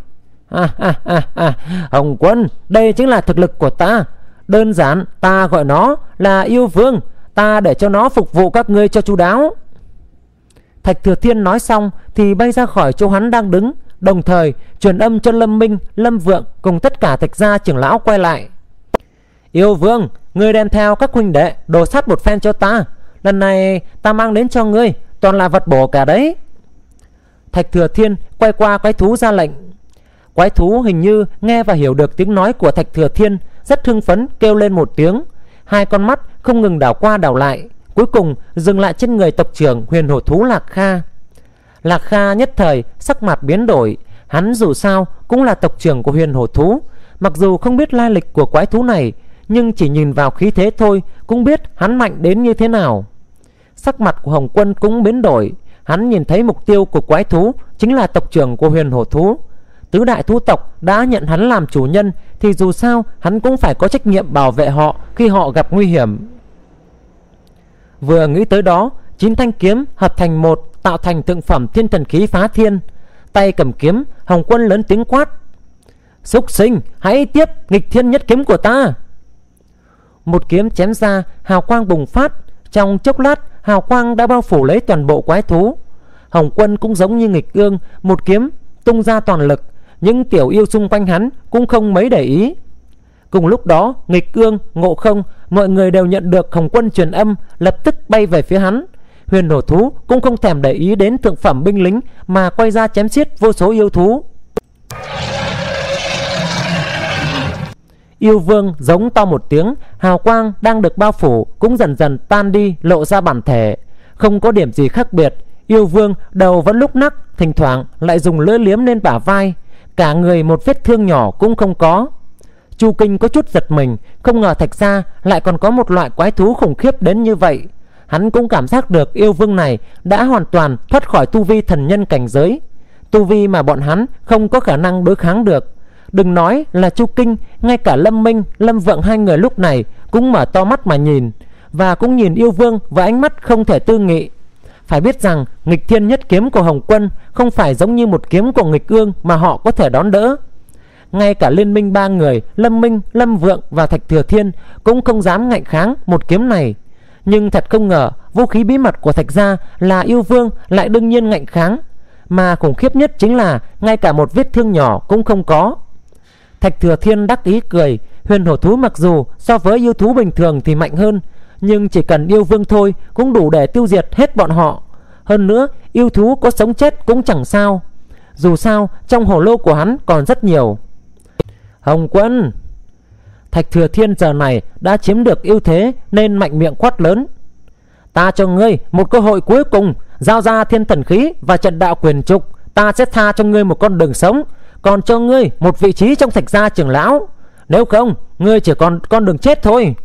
Hồng Quân, đây chính là thực lực của ta. Đơn giản ta gọi nó là yêu vương. Ta để cho nó phục vụ các ngươi cho chu đáo. Thạch Thừa Thiên nói xong thì bay ra khỏi chỗ hắn đang đứng, đồng thời truyền âm cho Lâm Minh, Lâm Vượng cùng tất cả Thạch gia trưởng lão quay lại. Yêu vương, ngươi đem theo các huynh đệ đồ sát một phen cho ta. Lần này ta mang đến cho ngươi toàn là vật bổ cả đấy. Thạch Thừa Thiên quay qua quái thú ra lệnh. Quái thú hình như nghe và hiểu được tiếng nói của Thạch Thừa Thiên, rất hưng phấn kêu lên một tiếng. Hai con mắt không ngừng đảo qua đảo lại, cuối cùng dừng lại trên người tộc trưởng huyền hổ thú Lạc Kha. Lạc Kha nhất thời sắc mặt biến đổi. Hắn dù sao cũng là tộc trưởng của huyền hổ thú. Mặc dù không biết lai lịch của quái thú này, nhưng chỉ nhìn vào khí thế thôi cũng biết hắn mạnh đến như thế nào. Sắc mặt của Hồng Quân cũng biến đổi. Hắn nhìn thấy mục tiêu của quái thú chính là tộc trưởng của huyền hổ thú. Tứ đại thú tộc đã nhận hắn làm chủ nhân, thì dù sao hắn cũng phải có trách nhiệm bảo vệ họ khi họ gặp nguy hiểm. Vừa nghĩ tới đó, 9 thanh kiếm hợp thành một, tạo thành thượng phẩm thiên thần khí phá thiên. Tay cầm kiếm, Hồng Quân lớn tiếng quát: Súc sinh, hãy tiếp nghịch thiên nhất kiếm của ta. Một kiếm chém ra, hào quang bùng phát. Trong chốc lát, hào quang đã bao phủ lấy toàn bộ quái thú. Hồng Quân cũng giống như nghịch ương, một kiếm tung ra toàn lực. Những tiểu yêu xung quanh hắn cũng không mấy để ý. Cùng lúc đó, nghịch ương, Ngộ Không, mọi người đều nhận được Hồng Quân truyền âm, lập tức bay về phía hắn. Huyền hổ thú cũng không thèm để ý đến thượng phẩm binh lính, mà quay ra chém xiết vô số yêu thú. Yêu vương giống to một tiếng, hào quang đang được bao phủ cũng dần dần tan đi, lộ ra bản thể. Không có điểm gì khác biệt. Yêu vương đầu vẫn lúc nắc, thỉnh thoảng lại dùng lưỡi liếm lên bả vai. Cả người một vết thương nhỏ cũng không có. Chu Kinh có chút giật mình, không ngờ Thạch gia lại còn có một loại quái thú khủng khiếp đến như vậy. Hắn cũng cảm giác được yêu vương này đã hoàn toàn thoát khỏi tu vi thần nhân cảnh giới, tu vi mà bọn hắn không có khả năng đối kháng được. Đừng nói là Chu Kinh, ngay cả Lâm Minh, Lâm Vượng hai người lúc này cũng mở to mắt mà nhìn, và cũng nhìn yêu vương với ánh mắt không thể tư nghị. Phải biết rằng nghịch thiên nhất kiếm của Hồng Quân không phải giống như một kiếm của nghịch ương mà họ có thể đón đỡ. Ngay cả liên minh ba người Lâm Minh, Lâm Vượng và Thạch Thừa Thiên cũng không dám ngạnh kháng một kiếm này. Nhưng thật không ngờ vũ khí bí mật của Thạch gia là yêu vương lại đương nhiên ngạnh kháng. Mà khủng khiếp nhất chính là ngay cả một vết thương nhỏ cũng không có. Thạch Thừa Thiên đắc ý cười. Huyền hổ thú mặc dù so với yêu thú bình thường thì mạnh hơn, nhưng chỉ cần yêu vương thôi cũng đủ để tiêu diệt hết bọn họ. Hơn nữa yêu thú có sống chết cũng chẳng sao. Dù sao trong hồ lô của hắn còn rất nhiều. Hồng Quân! Thạch Thừa Thiên giờ này đã chiếm được ưu thế nên mạnh miệng quát lớn: Ta cho ngươi một cơ hội cuối cùng, giao ra thiên thần khí và trận đạo quyền trục, ta sẽ tha cho ngươi một con đường sống, còn cho ngươi một vị trí trong Thạch gia trưởng lão. Nếu không, ngươi chỉ còn con đường chết thôi.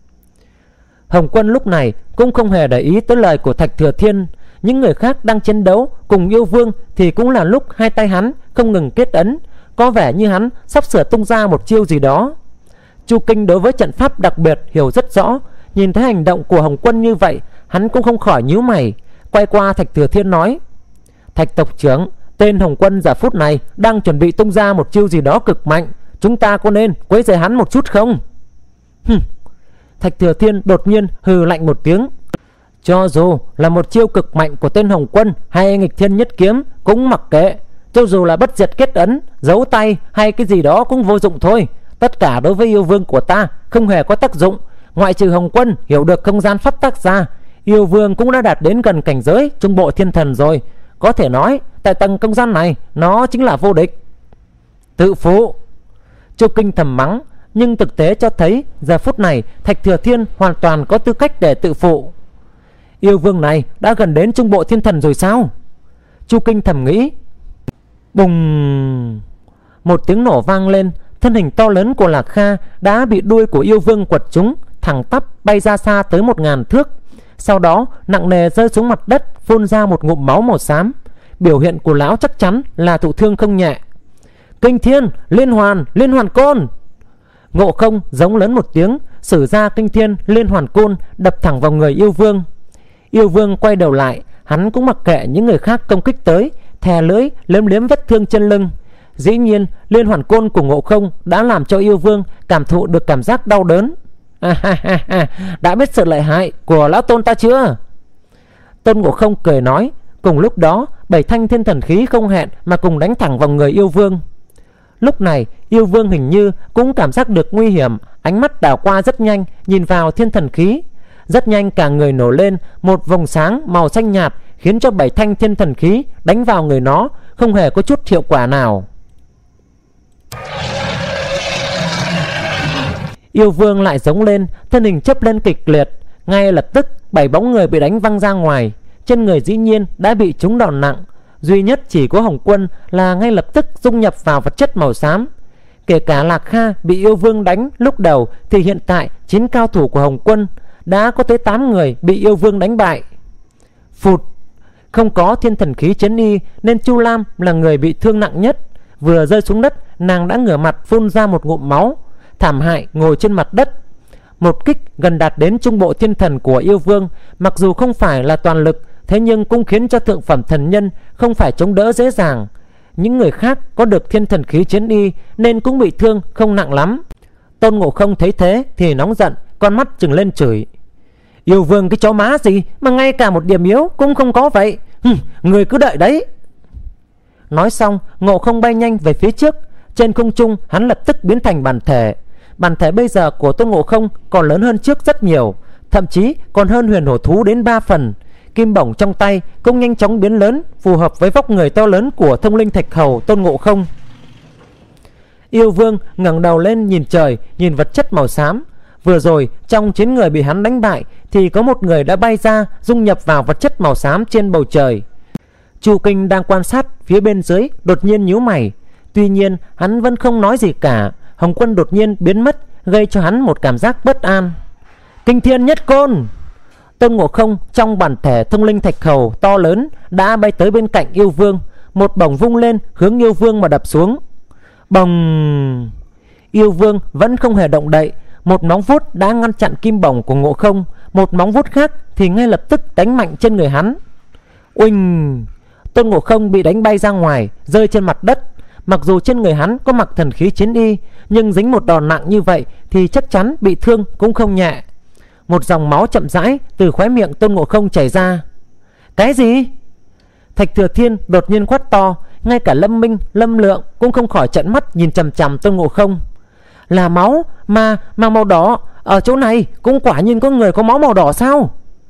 Hồng Quân lúc này cũng không hề để ý tới lời của Thạch Thừa Thiên. Những người khác đang chiến đấu cùng yêu vương thì cũng là lúc hai tay hắn không ngừng kết ấn, có vẻ như hắn sắp sửa tung ra một chiêu gì đó. Chu Kinh đối với trận pháp đặc biệt hiểu rất rõ, nhìn thấy hành động của Hồng Quân như vậy, hắn cũng không khỏi nhíu mày, quay qua Thạch Thừa Thiên nói: Thạch tộc trưởng, tên Hồng Quân giờ phút này đang chuẩn bị tung ra một chiêu gì đó cực mạnh, chúng ta có nên quấy rầy hắn một chút không? Thạch Thừa Thiên đột nhiên hừ lạnh một tiếng: Cho dù là một chiêu cực mạnh của tên Hồng Quân hay nghịch thiên nhất kiếm cũng mặc kệ. Cho dù là bất diệt kết ấn, giấu tay hay cái gì đó cũng vô dụng thôi. Tất cả đối với yêu vương của ta không hề có tác dụng. Ngoại trừ Hồng Quân hiểu được không gian pháp tắc ra, yêu vương cũng đã đạt đến gần cảnh giới trung bộ thiên thần rồi. Có thể nói tại tầng không gian này nó chính là vô địch. Tự phụ! Chu Kinh thầm mắng. nhưng thực tế cho thấy giờ phút này Thạch Thừa Thiên hoàn toàn có tư cách để tự phụ. Yêu vương này đã gần đến trung bộ thiên thần rồi sao? Chu Kinh thầm nghĩ. Bùng! Một tiếng nổ vang lên, thân hình to lớn của Lạc Kha đã bị đuôi của yêu vương quật trúng, thẳng tắp bay ra xa tới 1000 thước. Sau đó nặng nề rơi xuống mặt đất, phun ra một ngụm máu màu xám. Biểu hiện của lão chắc chắn là thụ thương không nhẹ. Kinh thiên, liên hoàn côn! Ngộ Không giống lớn một tiếng, sử ra kinh thiên liên hoàn côn đập thẳng vào người yêu vương. Yêu vương quay đầu lại, hắn cũng mặc kệ những người khác công kích tới, thè lưỡi liếm liếm vết thương chân lưng. Dĩ nhiên liên hoàn côn của Ngộ Không đã làm cho yêu vương cảm thụ được cảm giác đau đớn. Đã biết sự lợi hại của lão tôn ta chưa? Tôn Ngộ Không cười nói. Cùng lúc đó 7 thanh thiên thần khí không hẹn mà cùng đánh thẳng vào người yêu vương. Lúc này yêu vương hình như cũng cảm giác được nguy hiểm, ánh mắt đảo qua rất nhanh, nhìn vào thiên thần khí. Rất nhanh cả người nổ lên một vòng sáng màu xanh nhạt, khiến cho 7 thanh thiên thần khí đánh vào người nó không hề có chút hiệu quả nào. Yêu vương lại giống lên, thân hình chớp lên kịch liệt. Ngay lập tức 7 bóng người bị đánh văng ra ngoài. Trên người dĩ nhiên đã bị trúng đòn nặng. Duy nhất chỉ có Hồng Quân là ngay lập tức dung nhập vào vật chất màu xám. Kể cả Lạc Kha bị yêu vương đánh lúc đầu, thì hiện tại 9 cao thủ của Hồng Quân đã có tới 8 người bị yêu vương đánh bại. Phụt! Không có thiên thần khí chấn y nên Chu Lam là người bị thương nặng nhất. Vừa rơi xuống đất, nàng đã ngửa mặt phun ra một ngụm máu, thảm hại ngồi trên mặt đất. Một kích gần đạt đến trung bộ thiên thần của yêu vương, mặc dù không phải là toàn lực, thế nhưng cũng khiến cho thượng phẩm thần nhân không phải chống đỡ dễ dàng. Những người khác có được thiên thần khí chiến y nên cũng bị thương không nặng lắm. Tôn Ngộ Không thấy thế thì nóng giận, con mắt trừng lên chửi. Yêu vương cái chó má gì mà ngay cả một điểm yếu cũng không có vậy. Người cứ đợi đấy. Nói xong Ngộ Không bay nhanh về phía trước. Trên không trung hắn lập tức biến thành bản thể. Bản thể bây giờ của Tôn Ngộ Không còn lớn hơn trước rất nhiều, thậm chí còn hơn huyền hổ thú đến 3 phần. Kim bổng trong tay cũng nhanh chóng biến lớn, phù hợp với vóc người to lớn của Thông Linh Thạch Hầu Tôn Ngộ Không. Yêu vương ngẩng đầu lên nhìn trời, nhìn vật chất màu xám. Vừa rồi trong 9 người bị hắn đánh bại thì có một người đã bay ra, dung nhập vào vật chất màu xám trên bầu trời. Chu Kinh đang quan sát phía bên dưới, đột nhiên nhíu mày. Tuy nhiên hắn vẫn không nói gì cả. Hồng Quân đột nhiên biến mất, gây cho hắn một cảm giác bất an. Kinh thiên nhất côn! Tôn Ngộ Không trong bản thể Thông Linh Thạch Hầu to lớn đã bay tới bên cạnh yêu vương, một bổng vung lên hướng yêu vương mà đập xuống. Bồng! Yêu vương vẫn không hề động đậy. Một móng vuốt đã ngăn chặn kim bổng của Ngộ Không, một móng vuốt khác thì ngay lập tức đánh mạnh trên người hắn. Uỳnh! Tôn Ngộ Không bị đánh bay ra ngoài, rơi trên mặt đất. Mặc dù trên người hắn có mặc thần khí chiến y, nhưng dính một đòn nặng như vậy thì chắc chắn bị thương cũng không nhẹ. Một dòng máu chậm rãi từ khóe miệng Tôn Ngộ Không chảy ra. Cái gì? Thạch Thừa Thiên đột nhiên quát to. Ngay cả Lâm Minh, Lâm Lượng cũng không khỏi trợn mắt nhìn chằm chằm Tôn Ngộ Không. Là máu mà màu đỏ. Ở chỗ này cũng quả nhiên có người có máu màu đỏ sao?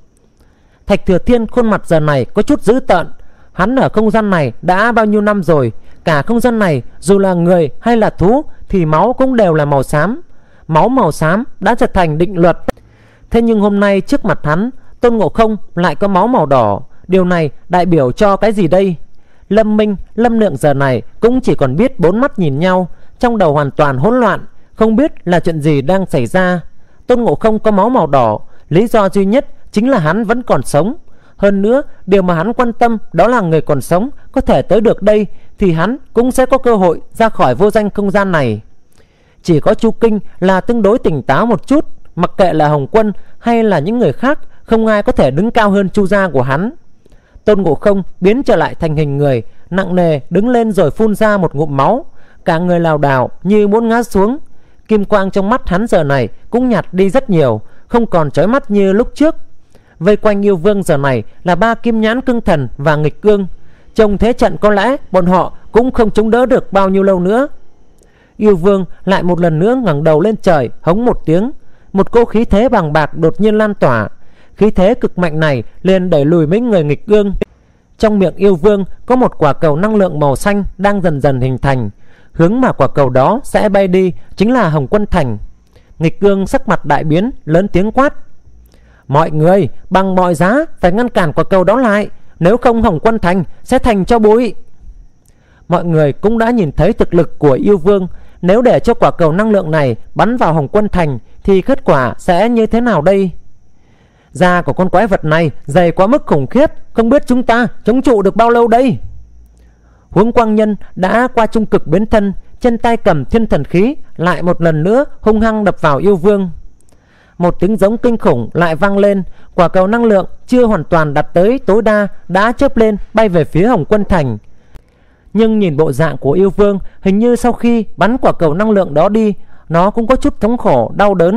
Thạch Thừa Thiên khuôn mặt giờ này có chút dữ tợn. Hắn ở không gian này đã bao nhiêu năm rồi. Cả không gian này dù là người hay là thú thì máu cũng đều là màu xám. Máu màu xám đã trở thành định luật. Thế nhưng hôm nay trước mặt hắn, Tôn Ngộ Không lại có máu màu đỏ. Điều này đại biểu cho cái gì đây? Lâm Minh, Lâm Lượng giờ này cũng chỉ còn biết bốn mắt nhìn nhau, trong đầu hoàn toàn hỗn loạn, không biết là chuyện gì đang xảy ra. Tôn Ngộ Không có máu màu đỏ, lý do duy nhất chính là hắn vẫn còn sống. Hơn nữa, điều mà hắn quan tâm đó là người còn sống có thể tới được đây thì hắn cũng sẽ có cơ hội ra khỏi vô danh không gian này. Chỉ có Chu Kinh là tương đối tỉnh táo một chút. Mặc kệ là Hồng Quân hay là những người khác, không ai có thể đứng cao hơn Chu gia của hắn. Tôn Ngộ Không biến trở lại thành hình người, nặng nề đứng lên rồi phun ra một ngụm máu. Cả người lảo đảo như muốn ngã xuống. Kim quang trong mắt hắn giờ này cũng nhạt đi rất nhiều, không còn chói mắt như lúc trước. Vây quanh yêu vương giờ này là 3 kim nhãn cương thần và nghịch cương. Trong thế trận có lẽ bọn họ cũng không chống đỡ được bao nhiêu lâu nữa. Yêu vương lại một lần nữa ngẩng đầu lên trời, hống một tiếng. Một cỗ khí thế bàng bạc đột nhiên lan tỏa. Khí thế cực mạnh này liền đẩy lùi mấy người nghịch cương. Trong miệng yêu vương có một quả cầu năng lượng màu xanh đang dần dần hình thành. hướng mà quả cầu đó sẽ bay đi chính là Hồng Quân Thành. Nghịch Cương sắc mặt đại biến, lớn tiếng quát: mọi người bằng mọi giá phải ngăn cản quả cầu đó lại, nếu không Hồng Quân Thành sẽ thành cho bụi. Mọi người cũng đã nhìn thấy thực lực của yêu vương, nếu để cho quả cầu năng lượng này bắn vào Hồng Quân Thành thì kết quả sẽ như thế nào đây? Da của con quái vật này dày quá mức khủng khiếp, không biết chúng ta chống trụ được bao lâu đây. Huống Quang Nhân đã qua trung cực biến thân, trên tay cầm thiên thần khí, lại một lần nữa hung hăng đập vào yêu vương. Một tiếng giống kinh khủng lại vang lên, quả cầu năng lượng chưa hoàn toàn đạt tới tối đa đã chớp lên bay về phía Hồng Quân Thành. Nhưng nhìn bộ dạng của yêu vương, hình như sau khi bắn quả cầu năng lượng đó đi, nó cũng có chút thống khổ đau đớn.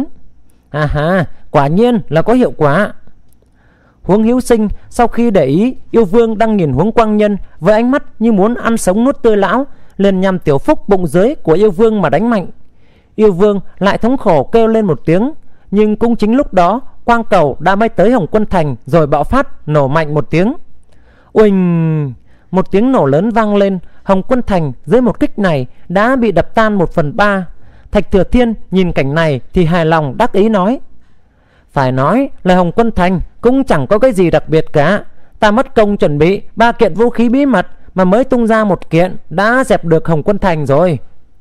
Quả nhiên là có hiệu quả. Huống Hữu Sinh sau khi để ý yêu vương đang nhìn Huống Quang Nhân với ánh mắt như muốn ăn sống nuốt tươi lão, liền nhằm tiểu phúc bụng dưới của yêu vương mà đánh mạnh. Yêu vương lại thống khổ kêu lên một tiếng, nhưng cũng chính lúc đó quang cầu đã bay tới Hồng Quân Thành rồi bạo phát, nổ mạnh một tiếng. Uỳnh! Một tiếng nổ lớn vang lên, Hồng Quân Thành dưới một kích này đã bị đập tan 1/3. Thạch Thừa Thiên nhìn cảnh này thì hài lòng đắc ý nói: phải nói là Hồng Quân Thành cũng chẳng có cái gì đặc biệt cả, ta mất công chuẩn bị 3 kiện vũ khí bí mật mà mới tung ra 1 kiện đã dẹp được Hồng Quân Thành rồi.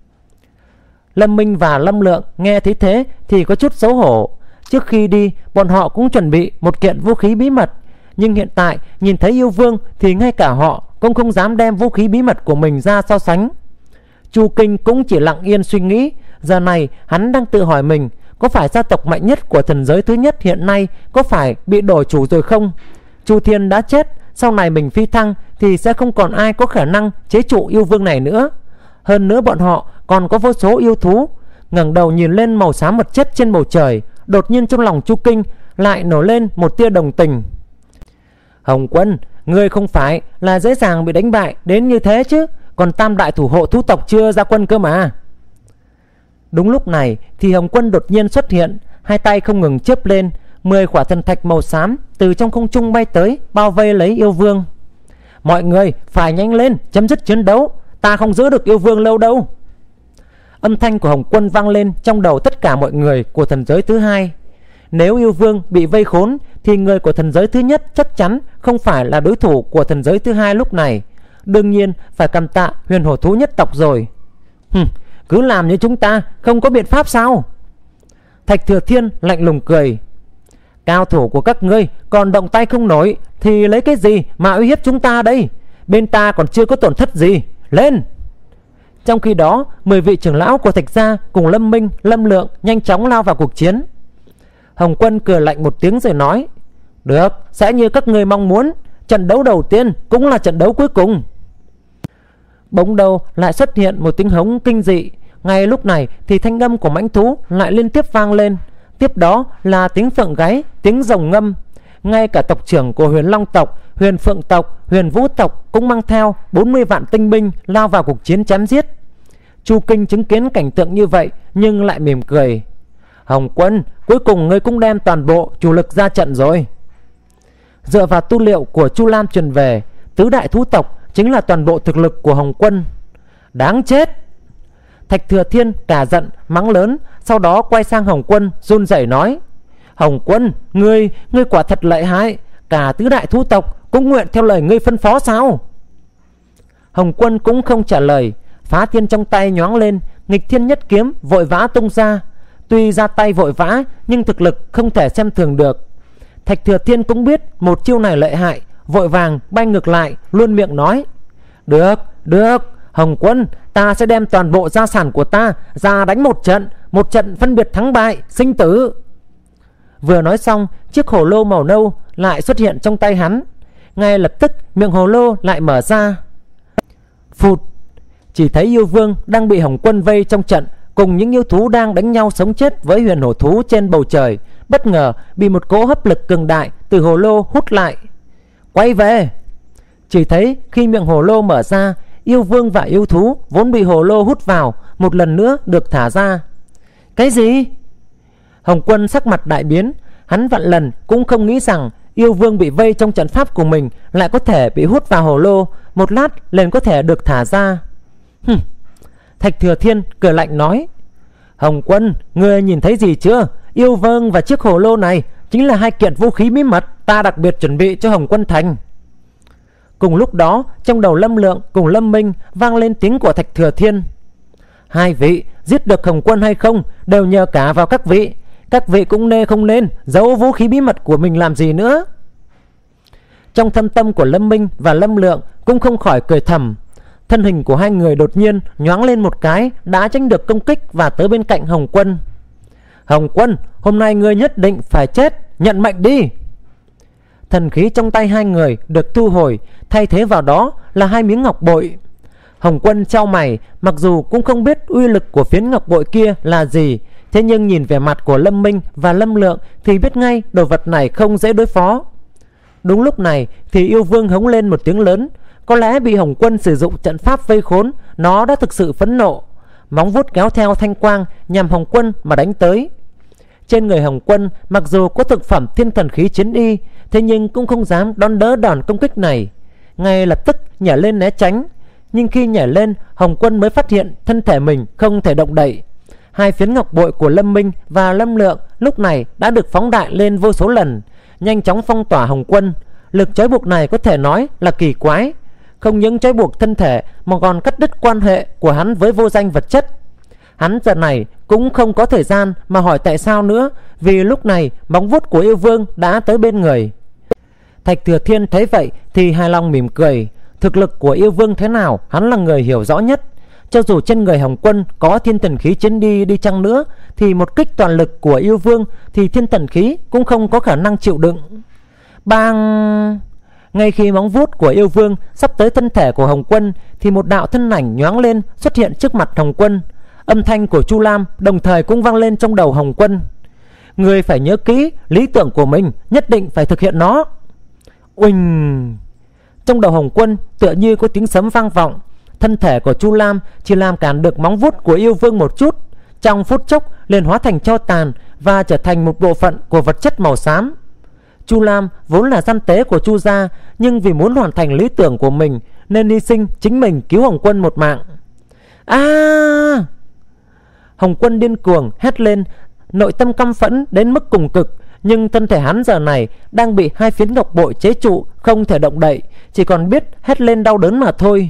Lâm Minh và Lâm Lượng nghe thấy thế thì có chút xấu hổ. Trước khi đi bọn họ cũng chuẩn bị 1 kiện vũ khí bí mật, nhưng hiện tại nhìn thấy yêu vương thì ngay cả họ cũng không dám đem vũ khí bí mật của mình ra so sánh. Chu Kinh cũng chỉ lặng yên suy nghĩ. Giờ này hắn đang tự hỏi mình, có phải gia tộc mạnh nhất của thần giới thứ nhất hiện nay có phải bị đổi chủ rồi không? Chu Thiên đã chết, sau này mình phi thăng thì sẽ không còn ai có khả năng chế trụ yêu vương này nữa. Hơn nữa bọn họ còn có vô số yêu thú. Ngẩng đầu nhìn lên màu xám vật chất trên bầu trời, đột nhiên trong lòng Chu Kinh lại nổi lên một tia đồng tình. Hồng Quân, ngươi không phải là dễ dàng bị đánh bại đến như thế chứ, còn tam đại thủ hộ thú tộc chưa ra quân cơ mà. Đúng lúc này thì Hồng Quân đột nhiên xuất hiện, hai tay không ngừng chớp lên, 10 quả thần thạch màu xám từ trong không trung bay tới, bao vây lấy yêu vương. Mọi người phải nhanh lên, chấm dứt chiến đấu, ta không giữ được yêu vương lâu đâu. Âm thanh của Hồng Quân vang lên trong đầu tất cả mọi người của thần giới thứ hai. Nếu yêu vương bị vây khốn thì người của thần giới thứ nhất chắc chắn không phải là đối thủ của thần giới thứ hai lúc này. Đương nhiên phải cảm tạ huyền hổ thú nhất tộc rồi. Cứ làm như chúng ta không có biện pháp sao? Thạch Thừa Thiên lạnh lùng cười. Cao thủ của các ngươi còn động tay không nổi thì lấy cái gì mà uy hiếp chúng ta đây? Bên ta còn chưa có tổn thất gì. Lên! Trong khi đó 10 vị trưởng lão của Thạch gia cùng Lâm Minh, Lâm Lượng nhanh chóng lao vào cuộc chiến. Hồng Quân cười lạnh một tiếng rồi nói: được, sẽ như các ngươi mong muốn. Trận đấu đầu tiên cũng là trận đấu cuối cùng. Bỗng đầu lại xuất hiện một tiếng hống kinh dị. Ngay lúc này thì thanh âm của mãnh thú lại liên tiếp vang lên. Tiếp đó là tiếng phượng gáy, tiếng rồng ngâm. Ngay cả tộc trưởng của Huyền Long tộc, Huyền Phượng tộc, Huyền Vũ tộc cũng mang theo 40 vạn tinh binh lao vào cuộc chiến chém giết. Chu Kinh chứng kiến cảnh tượng như vậy nhưng lại mỉm cười. Hồng Quân, cuối cùng ngươi cũng đem toàn bộ chủ lực ra trận rồi. Dựa vào tư liệu của Chu Lam truyền về, tứ đại thú tộc chính là toàn bộ thực lực của Hồng Quân. Đáng chết! Thạch Thừa Thiên cả giận mắng lớn, sau đó quay sang Hồng Quân run rẩy nói: Hồng Quân, ngươi quả thật lợi hại, cả tứ đại thú tộc cũng nguyện theo lời ngươi phân phó sao? Hồng Quân cũng không trả lời, phá thiên trong tay nhoáng lên, nghịch thiên nhất kiếm vội vã tung ra. Tuy ra tay vội vã nhưng thực lực không thể xem thường được. Thạch Thừa Thiên cũng biết một chiêu này lợi hại, vội vàng bay ngược lại, luôn miệng nói: Được, Hồng Quân, ta sẽ đem toàn bộ gia sản của ta ra đánh một trận phân biệt thắng bại, sinh tử. Vừa nói xong, chiếc hồ lô màu nâu lại xuất hiện trong tay hắn. Ngay lập tức miệng hồ lô lại mở ra. Phụt! Chỉ thấy yêu vương đang bị Hồng Quân vây trong trận, cùng những yêu thú đang đánh nhau sống chết với huyền hổ thú trên bầu trời, bất ngờ bị một cỗ hấp lực cường đại từ hồ lô hút lại. Quay về! Chỉ thấy khi miệng hồ lô mở ra, yêu vương và yêu thú vốn bị hồ lô hút vào một lần nữa được thả ra. Cái gì? Hồng Quân sắc mặt đại biến. Hắn vạn lần cũng không nghĩ rằng yêu vương bị vây trong trận pháp của mình lại có thể bị hút vào hồ lô, một lát liền có thể được thả ra. Thạch Thừa Thiên cười lạnh nói: Hồng Quân, ngươi nhìn thấy gì chưa? Yêu vương và chiếc hồ lô này chính là hai kiện vũ khí bí mật ta đặc biệt chuẩn bị cho Hồng Quân Thành. Cùng lúc đó, trong đầu Lâm Lượng cùng Lâm Minh vang lên tiếng của Thạch Thừa Thiên: Hai vị giết được Hồng Quân hay không đều nhờ cả vào các vị. Các vị cũng không nên giấu vũ khí bí mật của mình làm gì nữa. Trong thâm tâm của Lâm Minh và Lâm Lượng cũng không khỏi cười thầm. Thân hình của hai người đột nhiên nhoáng lên một cái, đã tránh được công kích và tới bên cạnh Hồng Quân. Hồng Quân, hôm nay ngươi nhất định phải chết, nhận mệnh đi. Thần khí trong tay hai người được thu hồi, thay thế vào đó là hai miếng ngọc bội. Hồng Quân chau mày, mặc dù cũng không biết uy lực của phiến ngọc bội kia là gì, thế nhưng nhìn vẻ mặt của Lâm Minh và Lâm Lượng thì biết ngay đồ vật này không dễ đối phó. Đúng lúc này thì yêu vương hống lên một tiếng lớn. Có lẽ bị Hồng Quân sử dụng trận pháp vây khốn, nó đã thực sự phẫn nộ. Móng vuốt kéo theo thanh quang nhằm Hồng Quân mà đánh tới. Trên người Hồng Quân mặc dù có thực phẩm thiên thần khí chiến y, thế nhưng cũng không dám đón đỡ đòn công kích này, ngay lập tức nhảy lên né tránh. Nhưng khi nhảy lên, Hồng Quân mới phát hiện thân thể mình không thể động đậy. Hai phiến ngọc bội của Lâm Minh và Lâm Lượng lúc này đã được phóng đại lên vô số lần, nhanh chóng phong tỏa Hồng Quân. Lực trói buộc này có thể nói là kỳ quái, không những trói buộc thân thể mà còn cắt đứt quan hệ của hắn với vô danh vật chất. Hắn giờ này cũng không có thời gian mà hỏi tại sao nữa, vì lúc này móng vuốt của yêu vương đã tới bên người. Thạch Thừa Thiên thấy vậy thì hài lòng mỉm cười. Thực lực của yêu vương thế nào hắn là người hiểu rõ nhất. Cho dù trên người Hồng Quân có thiên thần khí chiến đi chăng nữa, thì một kích toàn lực của yêu vương thì thiên thần khí cũng không có khả năng chịu đựng. Bang! Ngay khi móng vuốt của yêu vương sắp tới thân thể của Hồng Quân thì một đạo thân ảnh nhoáng lên xuất hiện trước mặt Hồng Quân. Âm thanh của Chu Lam đồng thời cũng vang lên trong đầu Hồng Quân. Người phải nhớ kỹ lý tưởng của mình, nhất định phải thực hiện nó. Uỳnh! Trong đầu Hồng Quân tựa như có tiếng sấm vang vọng. Thân thể của Chu Lam chỉ làm cản được móng vuốt của yêu vương một chút, trong phút chốc liền hóa thành tro tàn và trở thành một bộ phận của vật chất màu xám. Chu Lam vốn là gian tế của Chu gia, nhưng vì muốn hoàn thành lý tưởng của mình nên hy sinh chính mình cứu Hồng Quân một mạng. Hồng Quân điên cuồng hét lên, nội tâm căm phẫn đến mức cùng cực, nhưng thân thể hắn giờ này đang bị hai phiến ngọc bội chế trụ, không thể động đậy, chỉ còn biết hét lên đau đớn mà thôi.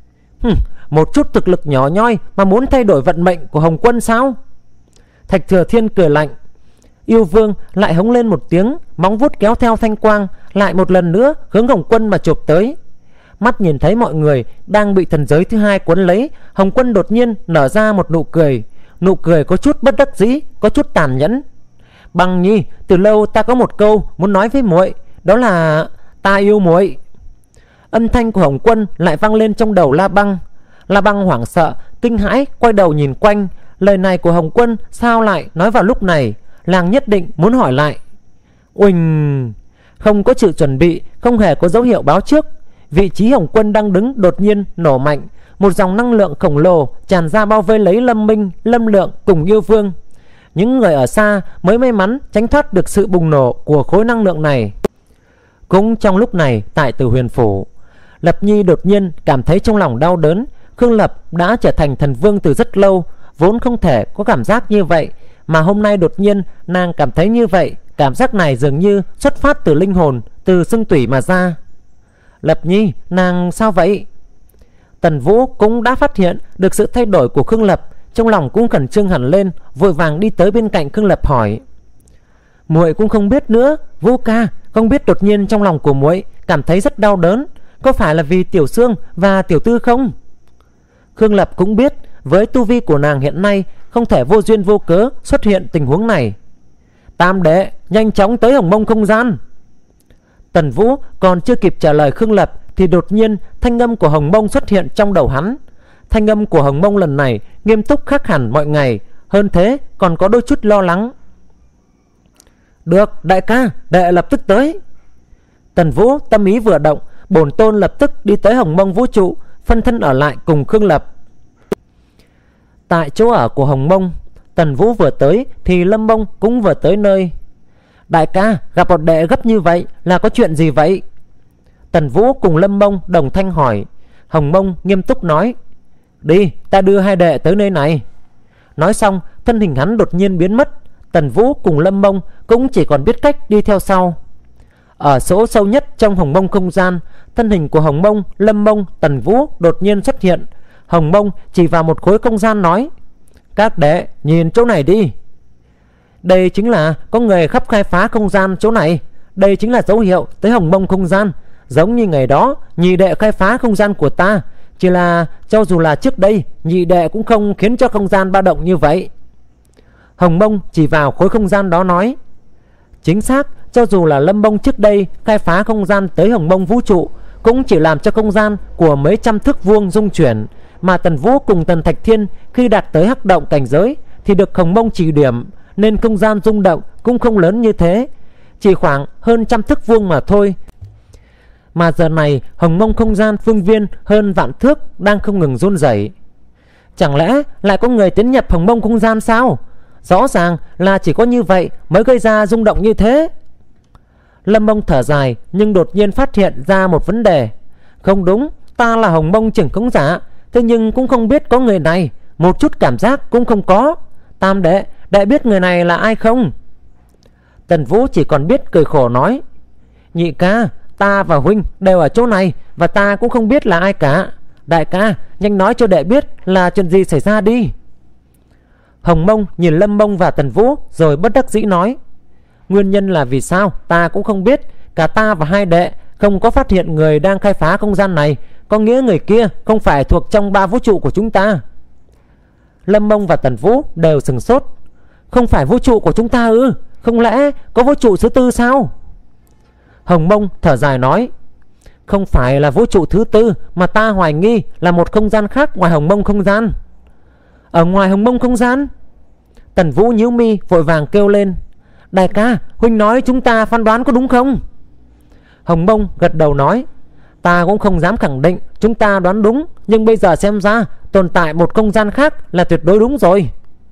Một chút thực lực nhỏ nhoi mà muốn thay đổi vận mệnh của Hồng Quân sao? Thạch Thừa Thiên cười lạnh. Yêu vương lại hống lên một tiếng, móng vuốt kéo theo thanh quang lại một lần nữa hướng Hồng Quân mà chụp tới. Mắt nhìn thấy mọi người đang bị thần giới thứ hai cuốn lấy, Hồng Quân đột nhiên nở ra một nụ cười. Nụ cười có chút bất đắc dĩ, có chút tàn nhẫn. Băng Nhi, từ lâu ta có một câu muốn nói với muội, đó là ta yêu muội. Âm thanh của Hồng Quân lại vang lên trong đầu La Băng. La Băng hoảng sợ, kinh hãi quay đầu nhìn quanh. Lời này của Hồng Quân sao lại nói vào lúc này? Làng nhất định muốn hỏi lại. Uỳnh! Không có sự chuẩn bị, không hề có dấu hiệu báo trước, vị trí Hồng Quân đang đứng đột nhiên nổ mạnh. Một dòng năng lượng khổng lồ tràn ra bao vây lấy Lâm Minh, Lâm Lượng cùng yêu vương. Những người ở xa mới may mắn tránh thoát được sự bùng nổ của khối năng lượng này. Cũng trong lúc này, tại Tử Huyền Phủ, Lập Nhi đột nhiên cảm thấy trong lòng đau đớn. Khương Lập đã trở thành thần vương từ rất lâu, vốn không thể có cảm giác như vậy, mà hôm nay đột nhiên nàng cảm thấy như vậy. Cảm giác này dường như xuất phát từ linh hồn, từ xương tủy mà ra. Lập Nhi, nàng sao vậy? Tần Vũ cũng đã phát hiện được sự thay đổi của Khương Lập, trong lòng cũng khẩn trương hẳn lên, vội vàng đi tới bên cạnh Khương Lập hỏi. Muội cũng không biết nữa, Vũ ca, không biết đột nhiên trong lòng của muội cảm thấy rất đau đớn, có phải là vì Tiểu Sương và Tiểu Tư không? Khương Lập cũng biết với tu vi của nàng hiện nay không thể vô duyên vô cớ xuất hiện tình huống này. Tam đệ, nhanh chóng tới Hồng Mông không gian. Tần Vũ còn chưa kịp trả lời Khương Lập thì đột nhiên thanh âm của Hồng Mông xuất hiện trong đầu hắn. Thanh âm của Hồng Mông lần này nghiêm túc khác hẳn mọi ngày, hơn thế còn có đôi chút lo lắng. Được, đại ca, đệ lập tức tới. Tần Vũ tâm ý vừa động, bổn tôn lập tức đi tới Hồng Mông vũ trụ, phân thân ở lại cùng Khương Lập. Tại chỗ ở của Hồng Mông, Tần Vũ vừa tới thì Lâm Mông cũng vừa tới nơi. Đại ca, gặp một đệ gấp như vậy là có chuyện gì vậy? Tần Vũ cùng Lâm Mông đồng thanh hỏi. Hồng Mông nghiêm túc nói. Đi, ta đưa hai đệ tới nơi này. Nói xong, thân hình hắn đột nhiên biến mất. Tần Vũ cùng Lâm Mông cũng chỉ còn biết cách đi theo sau. Ở chỗ sâu nhất trong Hồng Mông không gian, thân hình của Hồng Mông, Lâm Mông, Tần Vũ đột nhiên xuất hiện. Hồng Mông chỉ vào một khối không gian nói: các đệ nhìn chỗ này đi. Đây chính là có người khắp khai phá không gian chỗ này. Đây chính là dấu hiệu tới Hồng Mông không gian. Giống như ngày đó nhị đệ khai phá không gian của ta, chỉ là cho dù là trước đây nhị đệ cũng không khiến cho không gian ba động như vậy. Hồng Mông chỉ vào khối không gian đó nói: chính xác, cho dù là Lâm Mông trước đây khai phá không gian tới Hồng Mông vũ trụ, cũng chỉ làm cho không gian của mấy trăm thước vuông rung chuyển. Mà Tần Vũ cùng Tần Thạch Thiên khi đạt tới hắc động cảnh giới thì được Hồng Mông chỉ điểm, nên không gian rung động cũng không lớn như thế, chỉ khoảng hơn trăm thước vuông mà thôi. Mà giờ này Hồng Mông không gian phương viên hơn vạn thước đang không ngừng run rẩy. Chẳng lẽ lại có người tiến nhập Hồng Mông không gian sao? Rõ ràng là chỉ có như vậy mới gây ra rung động như thế. Lâm Mông thở dài, nhưng đột nhiên phát hiện ra một vấn đề. Không đúng, ta là Hồng Mông trưởng khống giả, thế nhưng cũng không biết có người này, một chút cảm giác cũng không có. Tam đệ, đệ biết người này là ai không? Tần Vũ chỉ còn biết cười khổ nói: nhị ca, ta và huynh đều ở chỗ này, và ta cũng không biết là ai cả. Đại ca, nhanh nói cho đệ biết là chuyện gì xảy ra đi. Hồng Mông nhìn Lâm Mông và Tần Vũ rồi bất đắc dĩ nói: nguyên nhân là vì sao ta cũng không biết. Cả ta và hai đệ không có phát hiện người đang khai phá không gian này, có nghĩa người kia không phải thuộc trong ba vũ trụ của chúng ta. Lâm Mông và Tần Vũ đều sừng sốt. Không phải vũ trụ của chúng ta ư? Không lẽ có vũ trụ thứ tư sao? Hồng Mông thở dài nói: không phải là vũ trụ thứ tư, mà ta hoài nghi là một không gian khác ngoài Hồng Mông không gian. Ở ngoài Hồng Mông không gian? Tần Vũ nhíu mi vội vàng kêu lên: đại ca, huynh nói chúng ta phán đoán có đúng không? Hồng Mông gật đầu nói: ta cũng không dám khẳng định chúng ta đoán đúng, nhưng bây giờ xem ra tồn tại một không gian khác là tuyệt đối đúng rồi.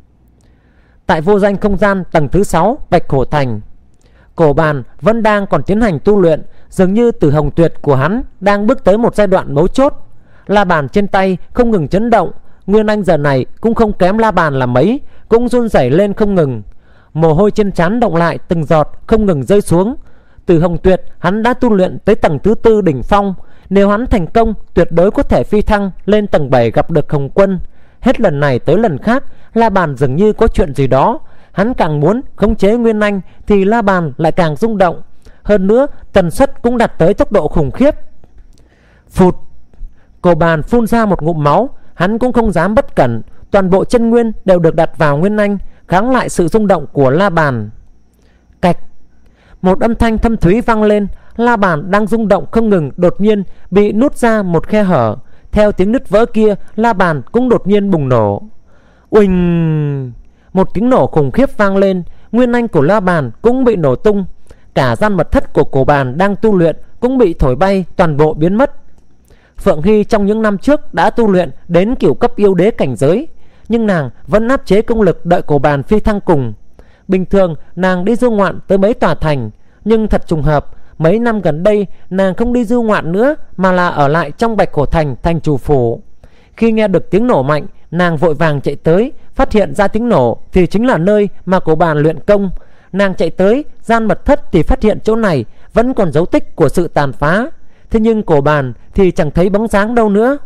Tại vô danh không gian tầng thứ 6 Bạch Hổ Thành, Cổ Bàn vẫn đang còn tiến hành tu luyện. Dường như Tử Hồng Tuyệt của hắn đang bước tới một giai đoạn mấu chốt. La bàn trên tay không ngừng chấn động. Nguyên Anh giờ này cũng không kém la bàn là mấy, cũng run rẩy lên không ngừng. Mồ hôi trên trán động lại từng giọt không ngừng rơi xuống. Tử Hồng Tuyệt hắn đã tu luyện tới tầng thứ 4 đỉnh phong. Nếu hắn thành công, tuyệt đối có thể phi thăng lên tầng 7 gặp được Hồng Quân. Hết lần này tới lần khác, la bàn dường như có chuyện gì đó. Hắn càng muốn khống chế Nguyên Anh thì la bàn lại càng rung động. Hơn nữa tần suất cũng đạt tới tốc độ khủng khiếp. Phụt! Cổ Bàn phun ra một ngụm máu. Hắn cũng không dám bất cẩn, toàn bộ chân nguyên đều được đặt vào Nguyên Anh, kháng lại sự rung động của la bàn. Cạch! Một âm thanh thâm thúy vang lên. La bàn đang rung động không ngừng đột nhiên bị nút ra một khe hở. Theo tiếng nứt vỡ kia, la bàn cũng đột nhiên bùng nổ. Uỳnh! Một tiếng nổ khủng khiếp vang lên. Nguyên Anh của la bàn cũng bị nổ tung. Cả gian mật thất của Cổ Bàn đang tu luyện cũng bị thổi bay, toàn bộ biến mất. Phượng Hy trong những năm trước đã tu luyện đến cửu cấp yêu đế cảnh giới, nhưng nàng vẫn áp chế công lực đợi Cổ Bàn phi thăng cùng. Bình thường nàng đi du ngoạn tới mấy tòa thành, nhưng thật trùng hợp, mấy năm gần đây nàng không đi du ngoạn nữa, mà là ở lại trong Bạch Hổ Thành thành chủ phủ. Khi nghe được tiếng nổ mạnh, nàng vội vàng chạy tới, phát hiện ra tiếng nổ thì chính là nơi mà Cổ Bàn luyện công. Nàng chạy tới gian mật thất thì phát hiện chỗ này vẫn còn dấu tích của sự tàn phá. Thế nhưng Cổ Bàn thì chẳng thấy bóng dáng đâu nữa.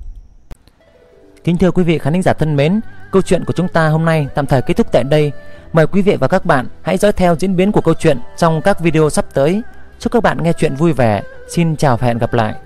Kính thưa quý vị khán giả thân mến, câu chuyện của chúng ta hôm nay tạm thời kết thúc tại đây. Mời quý vị và các bạn hãy dõi theo diễn biến của câu chuyện trong các video sắp tới. Chúc các bạn nghe chuyện vui vẻ. Xin chào và hẹn gặp lại.